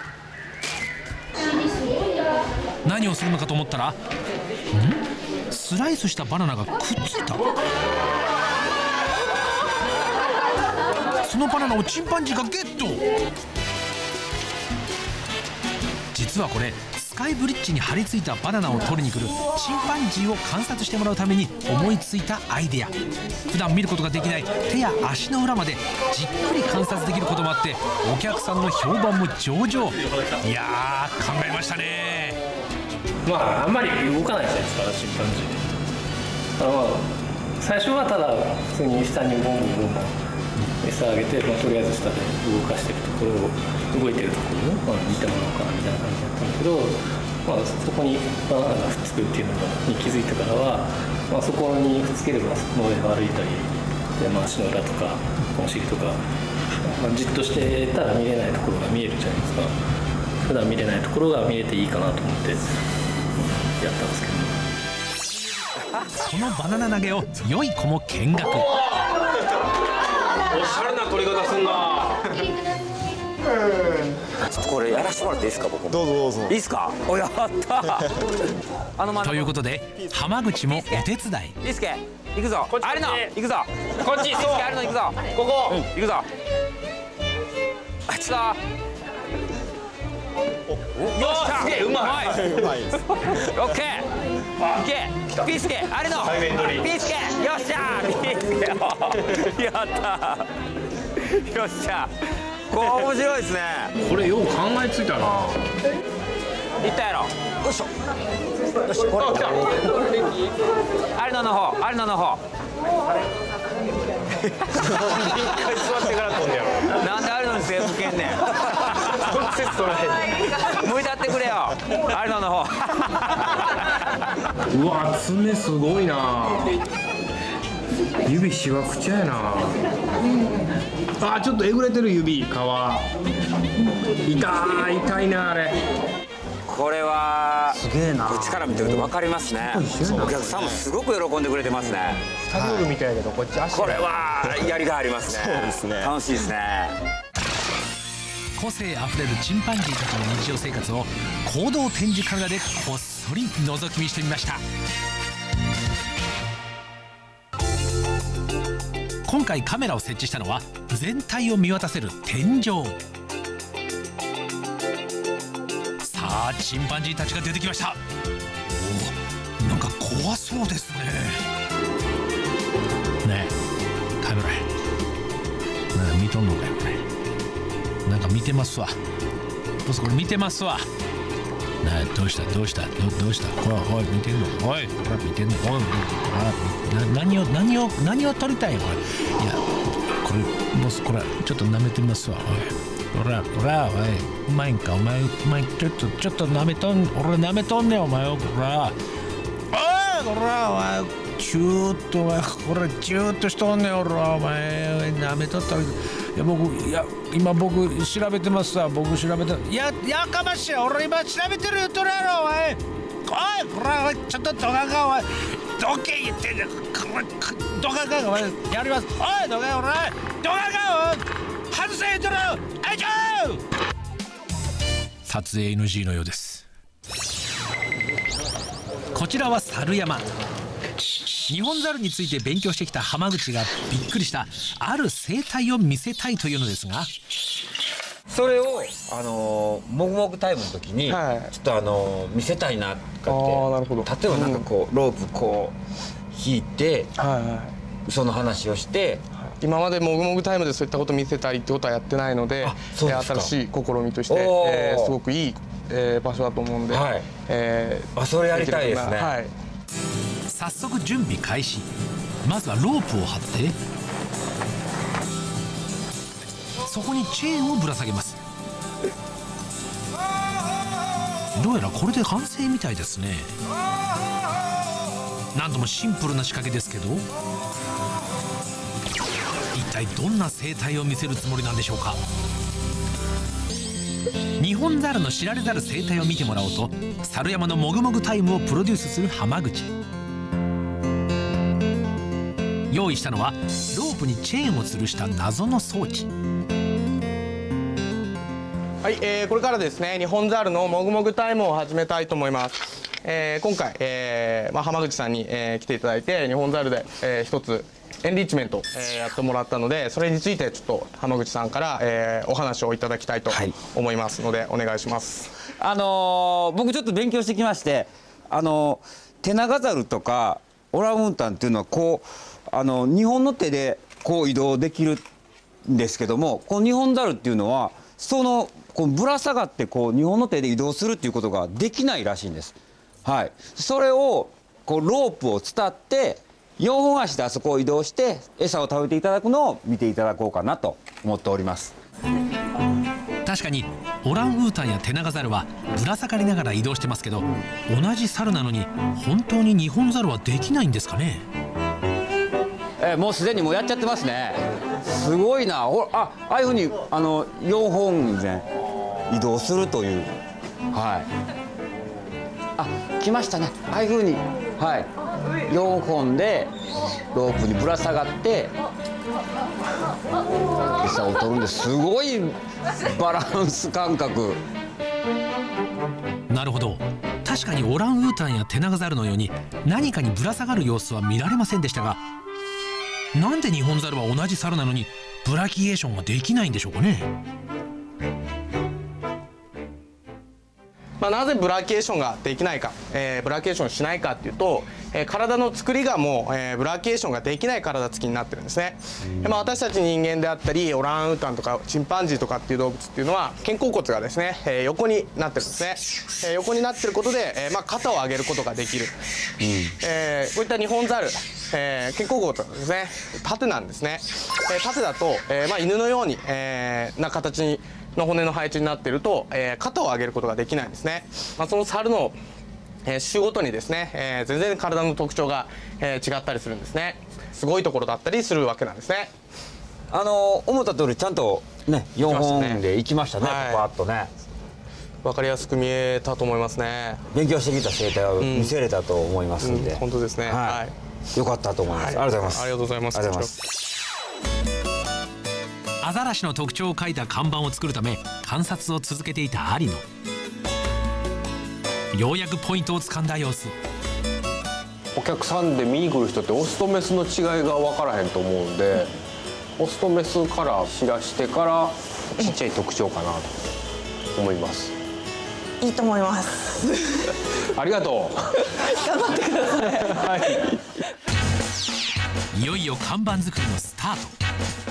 何をするのかと思ったらスライスしたバナナがくっついた。そのバナナをチンパンジーがゲット。実はこれスカイブリッジに張り付いたバナナを取りに来るチンパンジーを観察してもらうために思いついたアイデア。普段見ることができない手や足の裏までじっくり観察できることもあって、お客さんの評判も上々。いやー、考えましたね。 まああんまり動かないじゃないですか、チンパンジー。だからまあ最初はただ普通に下にボンボンボンボン餌あげて、とりあえず下で動かしてるところを、動いてるところを、見てもらおうかなみたいな感じだったんだけど、そこにバナナがくっつくっていうのに気づいてからは、そこにくっつければその上を歩いたりで、足の裏とかお尻とか、じっとしてたら見れないところが見えるじゃないですか。普段見れないところが見れていいかなと思ってやったんですけど。 このバナナ投げを良い子も見学。 おしゃれな取り方すんな。 これやらせてもらっていいですか、僕も。 どうぞどうぞ。 いいですか。お、やったということで浜口もお手伝い。 リースケ行くぞ。あれの行くぞ。 こっち。そう。 あれの行くぞ。 ここ。 行くぞ。あっちだ。よっしゃ。 すげえうまい。 うまいです。オッケー。いけ。ピースケあれの。ピースケよっしゃ。ピースケやった。よっしゃ。これ面白いですね。 これよう考えついたな。 いったやろ。よいしょ。よし、これ。アルノの方、アルノの方。 一回座ってから飛んでやろ。 なんでアルノに背向けんねん。 直接取らへん。 向いたってくれよ。アルノの方。 うわ、爪すごいな。指しわくちゃやな。あ、ちょっとえぐれてる指、皮。痛いなあれ。 これはすげえな。 こっちから見てると分かりますね。お客さんもすごく喜んでくれてますね。 タグルみたいだけど、こっち足。 これはやりがいありますね。 そうですね。 楽しいですね。 個性あふれるチンパンジーたちの日常生活を行動展示カメラでこっそり覗き見してみました。今回カメラを設置したのは全体を見渡せる天井。さあチンパンジーたちが出てきました。おお、なんか怖そうですね。ねえカメラなんか見とんのかよこれ。なんか見てますわ。ボスこれ見てますわ。なあどうしたどうしたどうした。おい見てんの。おいほら見てんの。おい何を撮りたいよこれ。いやこれボスこれちょっと舐めてみますわ。おいほらおいうまいんかお前ちょっと舐めとん。俺舐めとんねんお前をほら。おいほらお前チューッとお前これチューッとしとんねんおらお前舐めとったら。今僕調べてますわ。僕調べてやかましい。俺今調べてる言うとるやろお前。おいこれちょっとドカがお前どけ言ってんじゃん。ドカがお前やります。おいドカおらドカが外せ言うとるよ。あいちゃう撮影 NG のようです。こちらは猿山。ニホンザルについて勉強してきた浜口がびっくりしたある生態を見せたいというのですが、 それをもぐもぐタイムの時にちょっと見せたいなとかって。なるほど。例えばなんかこうロープこう引いてその話をして。 今までもぐもぐタイムでそういったことを見せたりってことはやってないので、新しい試みとしてすごくいい場所だと思うんで、 それやりたいですね。 早速準備開始。まずはロープを張ってそこにチェーンをぶら下げます。どうやらこれで完成みたいですね。なんともシンプルな仕掛けですけど、一体どんな生態を見せるつもりなんでしょうか。ニホンザルの知られざる生態を見てもらおうと猿山のもぐもぐタイムをプロデュースする浜口。用意したのはロープにチェーンを吊るした謎の装置。 はい、これからですねニホンザルのもぐもぐタイムを始めたいと思います。今回、浜口さんに、来ていただいてニホンザルで、一つ、 エンリッチメント、やってもらったので、それについてちょっと浜口さんから、お話をいただきたいと思いますので、お願いします。 僕ちょっと勉強してきまして、テナガザルとかオランウータンっていうのはこう2本の手でこう移動できるんですけども、この2本ザルっていうのはこうぶら下がってこう2本の手で移動するっていうことができないらしいんです。はい、それをこうロープを伝って4本足であそこを移動して餌を食べていただくのを見ていただこうかなと思っております。 確かにオランウータンやテナガザルはぶら下がりながら移動してますけど、同じ猿なのに本当にニホンザルはできないんですかね。 もうすでにもうやっちゃってますね。すごいな。ああいうふうに4本で移動するという。はい。来ましたね。ああいうふうに、はい、4本でロープにぶら下がって餌を取るんです。すごいバランス感覚。 なるほど。確かにオランウータンやテナガザルのように何かにぶら下がる様子は見られませんでしたが、なんでニホンザルは同じ猿なのにブラキエーションができないんでしょうかね。 なぜブラキエーションができないか、ブラキエーションしないかっていうと、体の作りがもう、ブラキエーションができない体つきになってるんですね。私たち人間であったりオランウータンとかチンパンジーとかっていう動物っていうのは肩甲骨がですね、横になってるんですね。横になってることで、肩を上げることができる、こういったニホンザル、肩甲骨がですね縦なんですね。縦だと、犬のように、な形の骨の配置になっていると、肩を上げることができないんですね。その猿の種ごとにですね、全然体の特徴が、違ったりするんですね。すごいところだったりするわけなんですね。 思った通りちゃんとね4本でいきましたね。バーッとね分かりやすく見えたと思いますね。 勉強してきた生態を見せれたと思いますんで、 本当ですね。はい、 よかったと思います。ありがとうございます。 ありがとうございます。 ありがとうございます。 アザラシの特徴を書いた看板を作るため観察を続けていた有野。ようやくポイントをつかんだ様子。 お客さんで見に来る人ってオスとメスの違いが分からへんと思うんで、オスとメスから知らしてからちっちゃい特徴かなと思います。 いいと思います。 ありがとう。 頑張ってください。 はい。 いよいよ看板作りのスタート。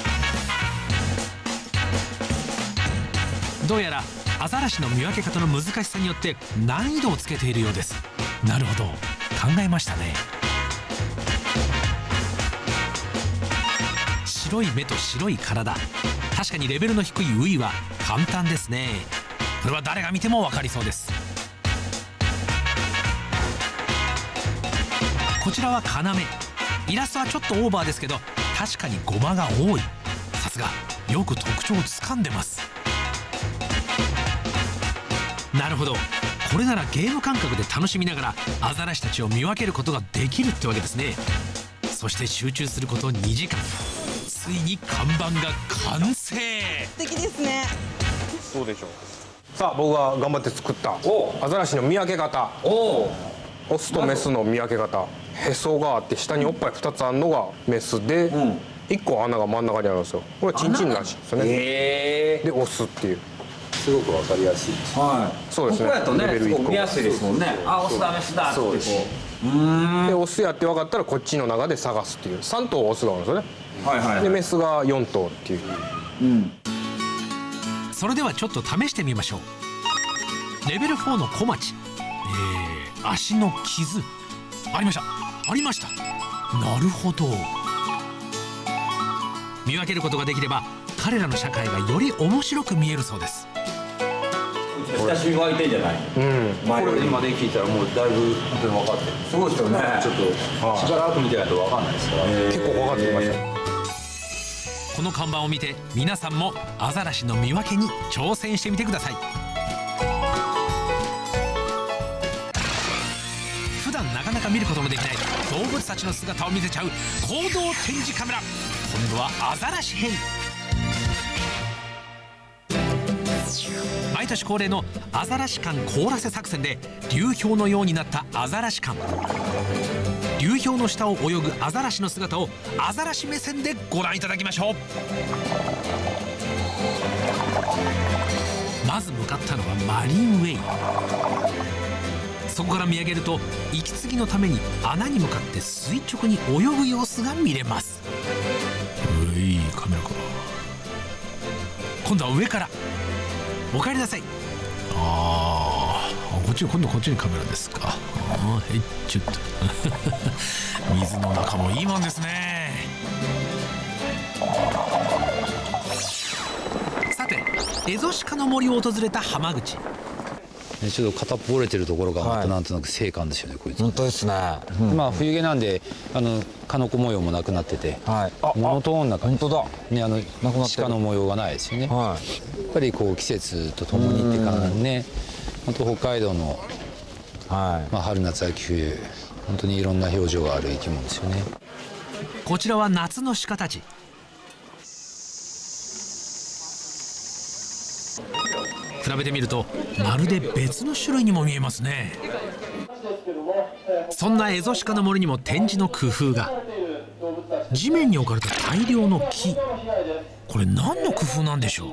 どうやらアザラシの見分け方の難しさによって難易度をつけているようです。なるほど、考えましたね。白い目と白い体、確かにレベルの低いウイは簡単ですね。これは誰が見ても分かりそうです。こちらは要。イラストはちょっとオーバーですけど確かにゴマが多い。さすがよく特徴をつかんでます。なるほど、これならゲーム感覚で楽しみながらアザラシたちを見分けることができるってわけですね。そして集中すること2時間、ついに看板が完成。 素敵ですね。 そうでしょう。さあ僕が頑張って作ったアザラシの見分け方。オスとメスの見分け方。へそがあって下におっぱい2つあるのがメスで、1個穴が真ん中にあるんですよ。これはチンチンらしいですよね。でオスっていう。すごくわかりやすいです。はい。そうですね。 ここやとね、見やすいですもんね。あ、オスだメスだってこう。 でオスやって分かったらこっちの中で探すっていう3頭オスがあるんですよね。はいはい。でメスが4頭っていう。 それではちょっと試してみましょう。レベル4の小町、足の傷ありました。ありました。なるほど。見分けることができれば彼らの社会がより面白く見えるそうです。 親しみ湧いてんじゃない？これ今で聞いたらもうだいぶ本当に分かってる。すごいですよね。ちょっと力悪く見てないと分かんないですから。 結構分かってきました。 この看板を見て皆さんもアザラシの見分けに挑戦してみてください。普段なかなか見ることのできない動物たちの姿を見せちゃう行動展示カメラ。今度はアザラシ編。毎年恒例のアザラシ館凍らせ作戦で流氷のようになったアザラシ館。 流氷の下を泳ぐアザラシの姿をアザラシ目線でご覧いただきましょう。まず向かったのはマリンウェイ。そこから見上げると息継ぎのために穴に向かって垂直に泳ぐ様子が見れます。カメラか。今度は上から。お帰りなさい。今度こっちにカメラですか。ちょっと水の中もいいもんですね。さてエゾシカの森を訪れた浜口。 ちょっと片っぽ折れてるところがまたなんとなく生感ですよね、こいつ。 本当ですね。 まあ冬毛なんでカノコ模様もなくなってて、モノトーンな感じ。本当だ。ね鹿の模様がないですよね。やっぱりこう季節とともにって感じね。本当北海道のまあ春夏秋冬本当にいろんな表情がある生き物ですよね。 こちらは夏の鹿たち。比べてみるとまるで別の種類にも見えますね。そんなエゾシカの森にも展示の工夫が。地面に置かれた大量の木、これ何の工夫なんでしょう。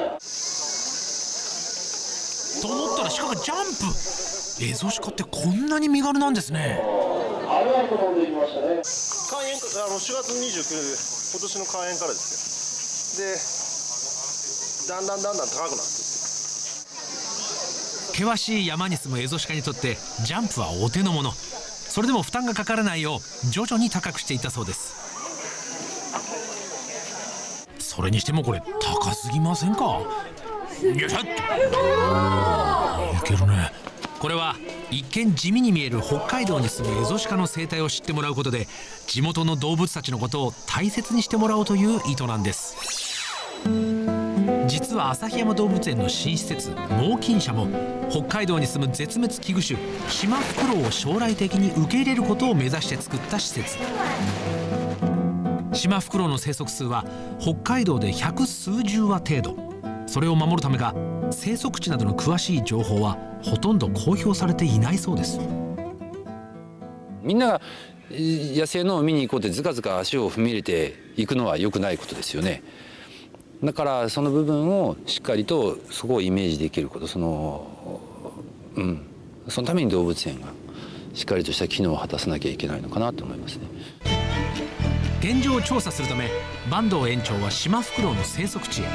と思ったら鹿がジャンプ。エゾシカってこんなに身軽なんですね。 開園4月29日、今年の開園からですよ。でだんだん高くなっていって、 険しい山に住むエゾシカにとってジャンプはお手の物。それでも負担がかからないよう徐々に高くしていったそうです。それにしてもこれ高すぎませんか。よいしょっと、いけるね。これは一見地味に見える北海道に住むエゾシカの生態を知ってもらうことで地元の動物たちのことを大切にしてもらおうという意図なんです。実は旭山動物園の新施設猛禽舎も北海道に住む絶滅危惧種シマフクロウを将来的に受け入れることを目指して作った施設。シマフクロウの生息数は北海道で百数十羽程度。それを守るためか生息地などの詳しい情報はほとんど公表されていないそうです。 みんなが野生のを見に行こうってずかずか足を踏み入れていくのは良くないことですよね。だからその部分をしっかりとそこをイメージできること、そのために動物園がしっかりとした機能を果たさなきゃいけないのかなと思いますね。 現状を調査するため坂東園長はシマフクロウの生息地へ。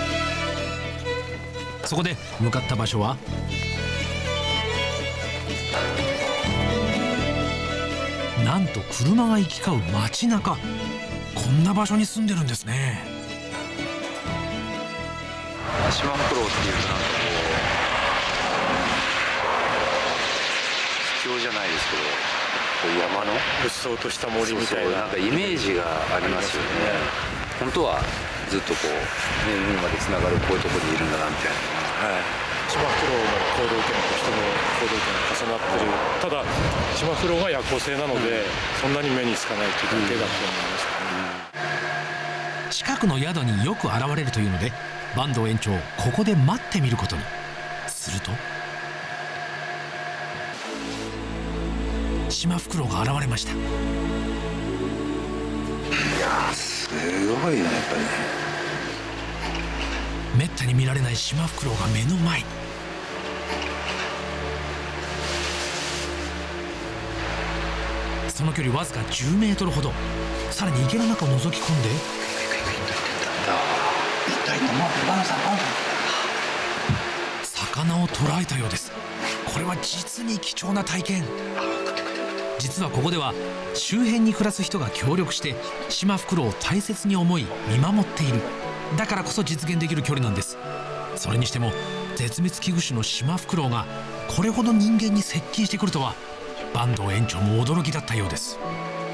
そこで向かった場所はなんと車が行き交う街中。こんな場所に住んでるんですね。 シマフクロウっていうとなんかこう秘境じゃないですけど山のうっそうとした森みたいななんかイメージがありますよね。本当はずっとこう、海までつながるこういうところにいるんだなみたいな。 シマフクロウの行動圏と人の行動圏が重なってる。ただシマフクロウが夜行性なので、そんなに目につかないというだけだと思います。 近くの宿によく現れるというので坂東園長ここで待ってみることに。するとシマフクロウが現れました。いやすごいね、やっぱりね。 めったに見られないシマフクロウが目の前に。その距離わずか10メートルほど。さらに池の中を覗き込んで魚を捕らえたようです。これは実に貴重な体験。実はここでは周辺に暮らす人が協力してシマフクロウを大切に思い見守っている。だからこそ実現できる距離なんです。それにしても絶滅危惧種のシマフクロウがこれほど人間に接近してくるとは坂東園長も驚きだったようです。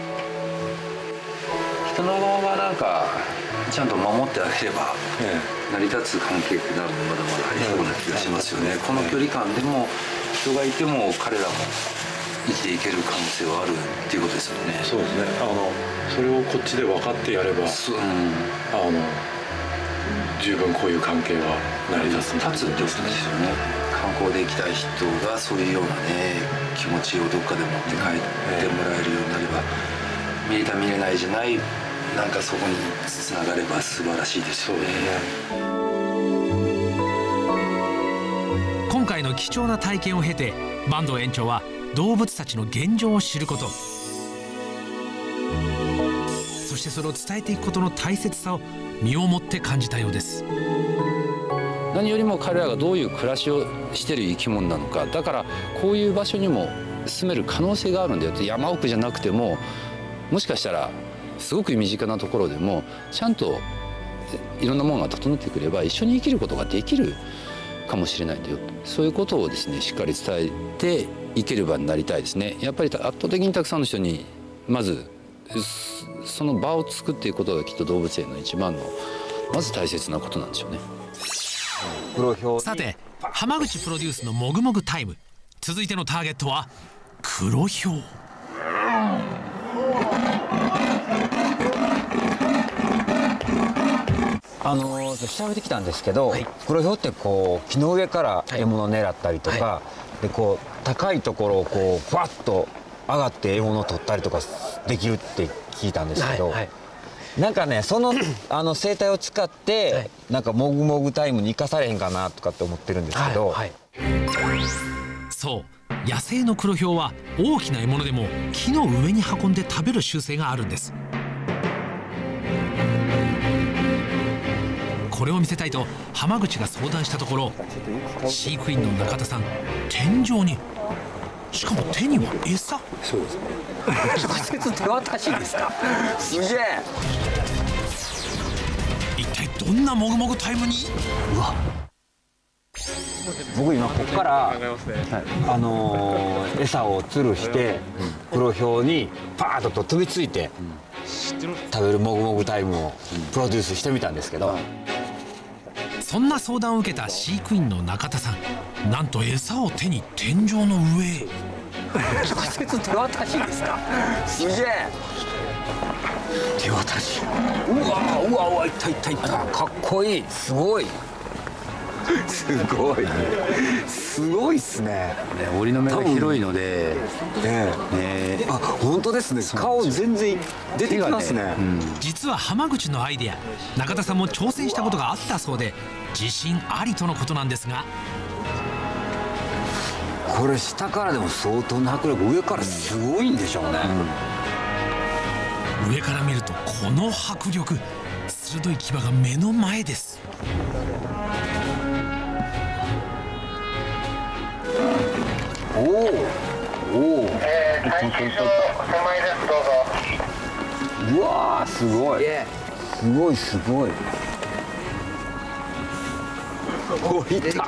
人の側がなんかちゃんと守ってあげれば成り立つ関係ってなるのまだまだありそうな気がしますよね。この距離感でも人がいても彼らも生きていける可能性はあるっていうことですよね。 そうですね。それをこっちで分かってやれば、十分こういう関係は成り立つってことですよね。 観光で行きたい人がそういうようなね気持ちをどっかで持って帰ってもらえるようになれば、見れた見れないじゃないなんかそこにつながれば素晴らしいですよね。 今回の貴重な体験を経て坂東園長は動物たちの現状を知ること、そしてそれを伝えていくことの大切さを身をもって感じたようです。 何よりも彼らがどういう暮らしをしている生き物なのか、だからこういう場所にも住める可能性があるんだよって、山奥じゃなくてももしかしたらすごく身近なところでもちゃんといろんなものが整ってくれば一緒に生きることができるかもしれないんだよ、そういうことをですねしっかり伝えていければなりたいですね。やっぱり圧倒的にたくさんの人にまずその場を作っていくことがきっと動物園の一番のまず大切なことなんでしょうね。 さて浜口プロデュースのもぐもぐタイム、続いてのターゲットは黒ヒョウ。 調べてきたんですけど、黒ヒョウってこう木の上から獲物を狙ったりとか、でこう高いところをこうふわっと上がって獲物を取ったりとかできるって聞いたんですけど、なんかねその生態を使ってなんかもぐもぐタイムに生かされへんかなとかって思ってるんですけど、 そう野生の黒ヒョウは大きな獲物でも木の上に運んで食べる習性があるんです。これを見せたいと浜口が相談したところ、飼育員の中田さん、天井に、しかも手には餌。 そうですね。直接手渡しですか。すげえ。 一体どんなもぐもぐタイムに。 うわ、僕今ここから、餌を吊るして黒ヒョウにパーッと飛びついて食べるもぐもぐタイムをプロデュースしてみたんですけど、 そんな相談を受けた飼育員の中田さん、なんと餌を手に天井の上へ。 直接手渡しですか。すげえ。手渡し。うわうわうわ、いったいったいった。かっこいい。すごい。すごいね。すごいっすね。 檻の目が広いので、 あ、本当ですね。顔全然出てきますね。 実は浜口のアイデア、中田さんも挑戦したことがあったそうで、自信ありとのことなんですが、 これ下からでも相当な迫力、上からすごいんでしょうね。 上から見るとこの迫力、鋭い牙が目の前です。 おおおお。 最終所狭いです、どうぞ。 うわー、すごい。すごいすごい。お、いた。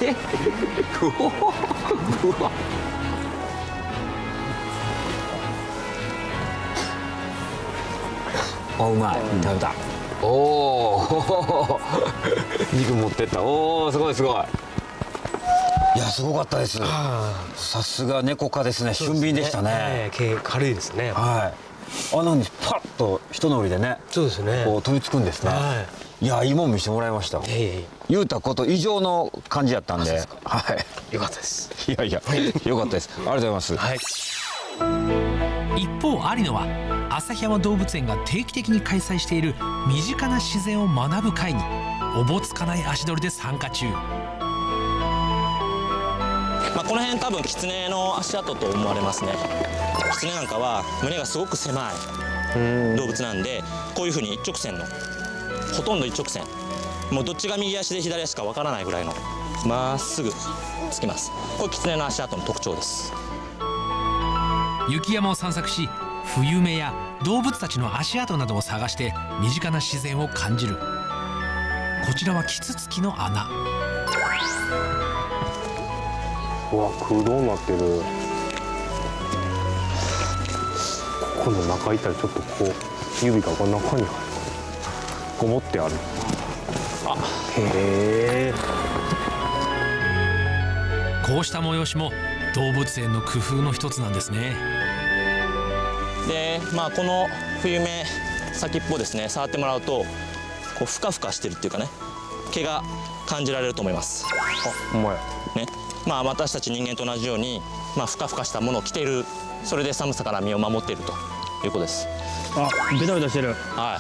うわ。あ、うまい。食べた。おお。肉持ってった。おお、すごいすごい。いや、すごかったです。さすが猫科ですね。俊敏でしたね。 軽いですね。 はい。なんでパッと一乗りでね。そうですね。こう飛びつくんですね。いや、いいもん見せてもらいました。言うたこと以上の感じやったんで。はい。 よかったです。 いやいや、よかったです。ありがとうございます。はい。 一方有野は旭山動物園が定期的に開催している身近な自然を学ぶ会におぼつかない足取りで参加中。 この辺多分キツネの足跡と思われますね。キツネなんかは胸がすごく狭い動物なんで、こういうふうに一直線の、ほとんど一直線、もうどっちが右足で左足かわからないぐらいのまっすぐつきます。これキツネの足跡の特徴です。 雪山を散策し、冬目や動物たちの足跡などを探して身近な自然を感じる。こちらはキツツキの穴。 うわ、空洞になってる。ここの中いったらちょっとこう指が中に入る、こもってある。あ、へえ。 こうした催しも動物園の工夫の一つなんですね。 で、この冬目先っぽですね、触ってもらうとこうふかふかしてるっていうかね、 毛が感じられると思います。ね、まあ私たち人間と同じように、まあふかふかしたものを着ている、それで寒さから身を守っているということです。 あ、ベタベタしてる。 はい。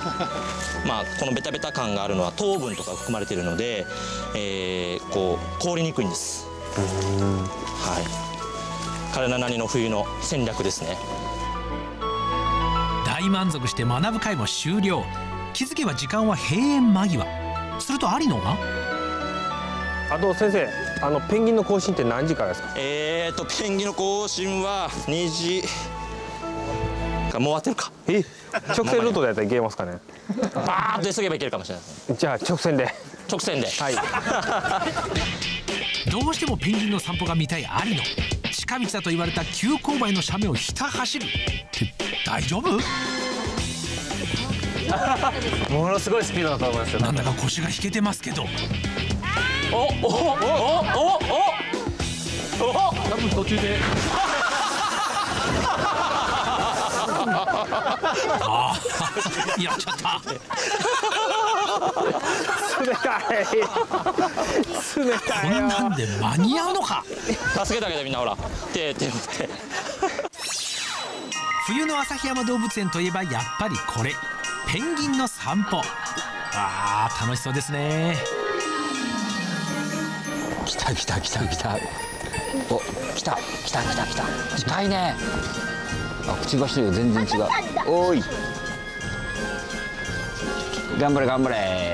まあこのベタベタ感があるのは糖分とか含まれているので、こう凍りにくいんです。はい。彼らなりの冬の戦略ですね。 大満足して学ぶ会も終了。気づけば時間は閉園間際。すると有野が、 あと先生、ペンギンの行進って何時からですか？ ペンギンの行進は2時か、もう終わってるか。 直線ルートでやったらいけますかね？ バーッと急げばいけるかもしれないですね。 じゃあ直線で。 直線で。 はい。 どうしてもペンギンの散歩が見たい有野。近道だと言われた急勾配の斜面をひた走るって大丈夫？ ものすごいスピードだと思いますよ。 なんだか腰が引けてますけど。 多分途中でやっちゃった。 冷たい。冷たいよ。 こんなんで間に合うのか。 助けてあげてみんな、ほら手振って。 冬の旭山動物園といえばやっぱりこれ、ペンギンの散歩。楽しそうですね。 来た。お、来た。近いね。くちばしが全然違う。おい。頑張れ。も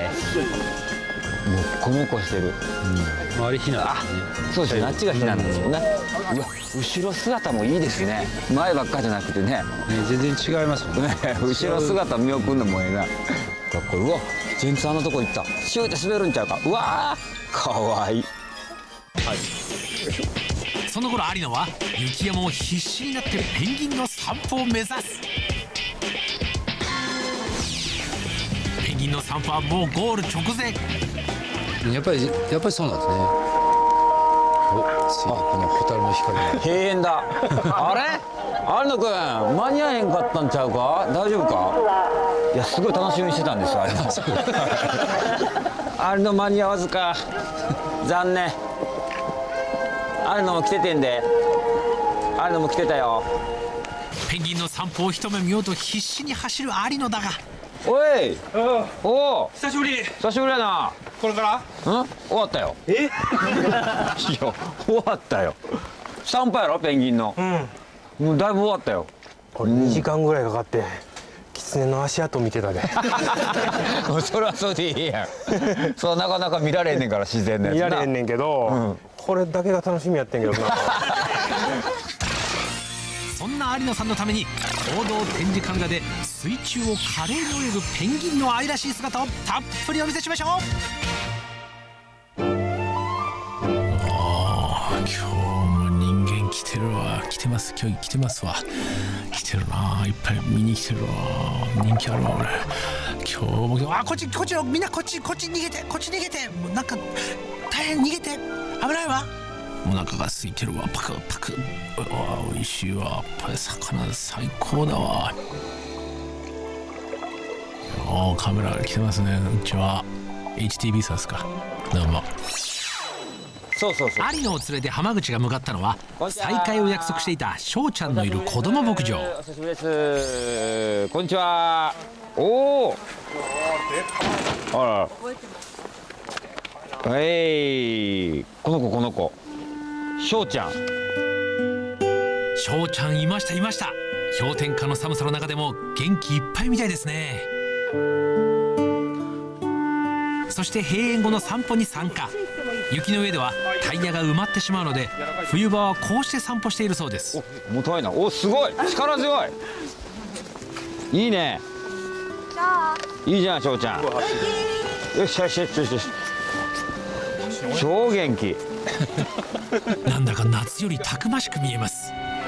こもこしてる。 周りヒナ。 そうですね。あっちがヒナなんですよね。うわ、後ろ姿もいいですね。前ばっかじゃなくてね。 全然違いますよね。 後ろ姿見送るのもええな。これ、うわ、ジェンツあのとこ行った。シューって滑るんちゃうか。うわー、かわいい。 はい。その頃有野は雪山を必死になってペンギンの散歩を目指す。ペンギンの散歩はもうゴール直前。 やっぱりそうなんですね。この蛍の光が閉園だ。あれ有野くん、間に合えへんかったんちゃうか。大丈夫か。いや、すごい楽しみにしてたんですよ、有野間に合わずか。残念。有野も来ててんで。有野も来てたよ。 ペンギンの散歩を一目見ようと必死に走る有野だが、 おい、お久しぶりやな。 これから終わったよ。いや、終わったよ。散歩やろ、ペンギンの。もうだいぶ終わったよ。 これ2時間ぐらいかかって狐の足跡見てたで。 それはそれでいいやん。それはなかなか見られへんねんから、自然なやつな。 見られへんねんけど、これだけが楽しみやってんけどな。 そんな有野さんのために行動展示カメラで水中を華麗に泳ぐペンギンの愛らしい姿をたっぷりお見せしましょう。今日も人間来てるわ。来てます。今日来てますわ。来てるな。いっぱい見に来てるわ。人気あるわ俺。今日もこっちみんなこっち逃げて。もうなんか大変逃げて。危ないわ。お腹が空いてるわ。パク。おいしいわ。やっぱり魚最高だわ。カメラ来てますね。うちは HTB さんですか。どうも。 そう有野を連れて浜口が向かったのは再会を約束していた翔ちゃんのいる子供牧場。 お久しぶりです。こんにちは。おお。あら。はい。この子。翔ちゃんいました。氷点下の寒さの中でも元気いっぱいみたいですね。そして閉園後の散歩に参加。雪の上ではタイヤが埋まってしまうので冬場はこうして散歩しているそうです。 重たいな。お、すごい力強い。いいね。いいじゃん、翔ちゃん。よし。超元気。 なんだか夏よりたくましく見えます。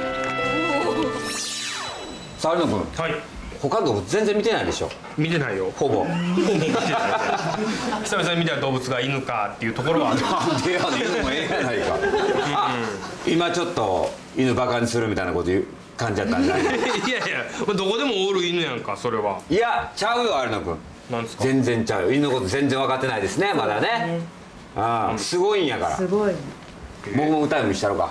さあ、有野君。 はい。 他の動物全然見てないでしょ。 見てないよ。 ほぼ見てない。久々に見た動物が犬かっていうところはある。 犬もええやないか。今ちょっと犬バカにするみたいなこと言う感じだったんじゃない。 いやどこでもおる犬やんか、それは。 いや、ちゃうよ、有野君。 なんですか？ 全然ちゃうよ。犬のこと全然分かってないですね、まだね。ああ、すごいんやから。 すごい。 もぐもぐタイムにしたろか。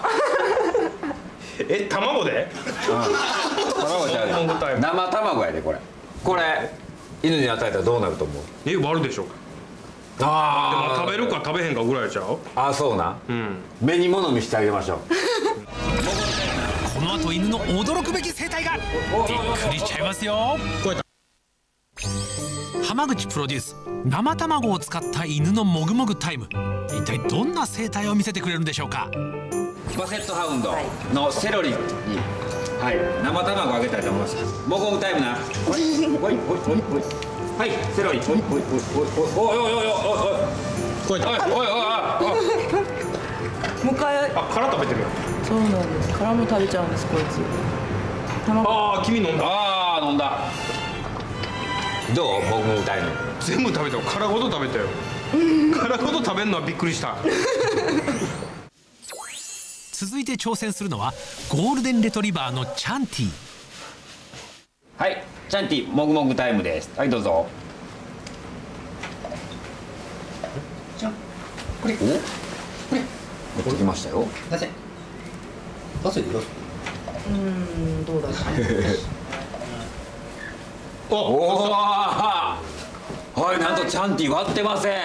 卵で？ 卵じゃない。生卵やでこれ。これ犬に与えたらどうなると思う？ 割るでしょ。 ああ、でも食べるか食べへんかぐらいちゃう？ ああ、そうな。目に物見してあげましょう。 この後犬の驚くべき生態がびっくりしちゃいますよ。浜口プロデュース生卵を使った犬のもぐもぐタイム、一体どんな生態を見せてくれるんでしょうか。 バセットハウンドのセロリに、はい、生卵をあげたいと思います。もぐもぐタイムな。ほいほいほいほいほい。はい、セロリ。ほいほいほいほいほい。おいおいおいおいおい。こうやって。おいおいおい。 もう一回。 あ、殻食べてるよ。 そうなんです。殻も食べちゃうんですこいつ。 ああ、君飲んだ。 ああ、飲んだ。どう？もぐもぐタイム。 全部食べたよ。殻ごと食べたよ。殻ごと食べるのはびっくりした。 続いて挑戦するのはゴールデンレトリバーのチャンティ。 はい、チャンティもぐもぐタイムです。はい、どうぞ。じゃこれ、これ持ってきましたよ。出せるよ。 どうだろう。 おお、はい、なんとチャンティ割ってません。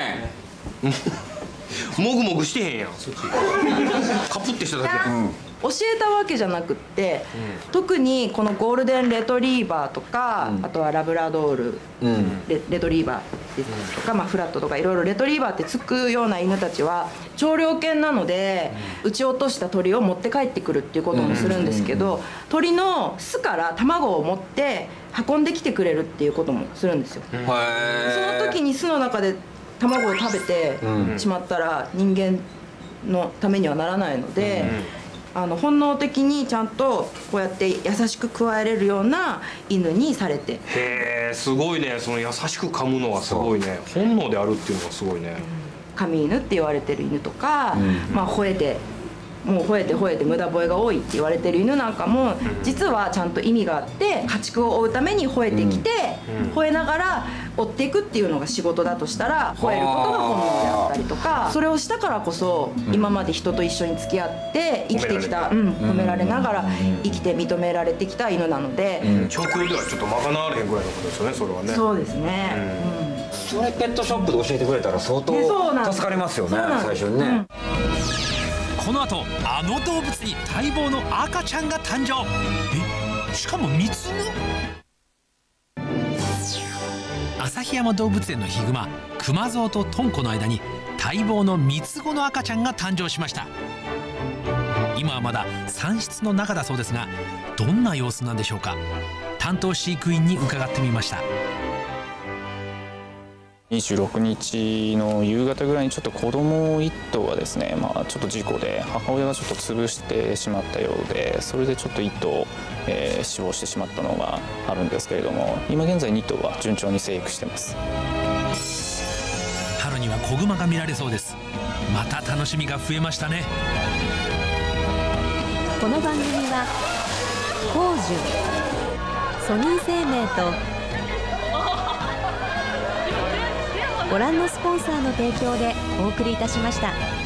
もぐもぐしてへんやん。カプってしただけやん。 教えたわけじゃなくって、特にこのゴールデンレトリーバーとか、あとはラブラドール、レトリーバーですとか、フラットとかいろいろレトリーバーってつくような犬たちは長猟犬なので、撃ち落とした鳥を持って帰ってくるっていうこともするんですけど、鳥の巣から卵を持って運んできてくれるっていうこともするんですよ。その時に巣の中で卵を食べてしまったら人間のためにはならないので、本能的にちゃんとこうやって優しく食われるような犬にされて。 へえ、すごいね。その優しく噛むのはすごいね。本能であるっていうのはすごいね。 神犬って言われてる犬とか、吠えてもう吠えて吠えて無駄吠えが多いって言われてる犬なんかも、実はちゃんと意味があって、家畜を追うために吠えてきて、吠えながら追っていくっていうのが仕事だとしたら、吠えることが本能であったりとか、それをしたからこそ今まで人と一緒に付き合って生きてきた、褒められながら生きて認められてきた犬なので、 長距離ではちょっと賄われへんぐらいのことですよね、それはね。 そうですね。 それペットショップで教えてくれたら相当助かりますよね、最初にね。 この後あの動物に待望の赤ちゃんが誕生。しかも3つの旭山動物園のヒグマ熊蔵とトンコの間に待望の3つ子の赤ちゃんが誕生しました。今はまだ産室の中だそうですが、どんな様子なんでしょうか。担当飼育員に伺ってみました。 26日の夕方ぐらいにちょっと子供1頭がですね、ちょっと事故で母親がちょっと潰してしまったようで、それでちょっと1頭、死亡してしまったのがあるんですけれども、今現在2頭は順調に生育してます。 春には子グマが見られそうです。また楽しみが増えましたね。 この番組はコージュ、ソニー生命とご覧のスポンサーの提供でお送りいたしました。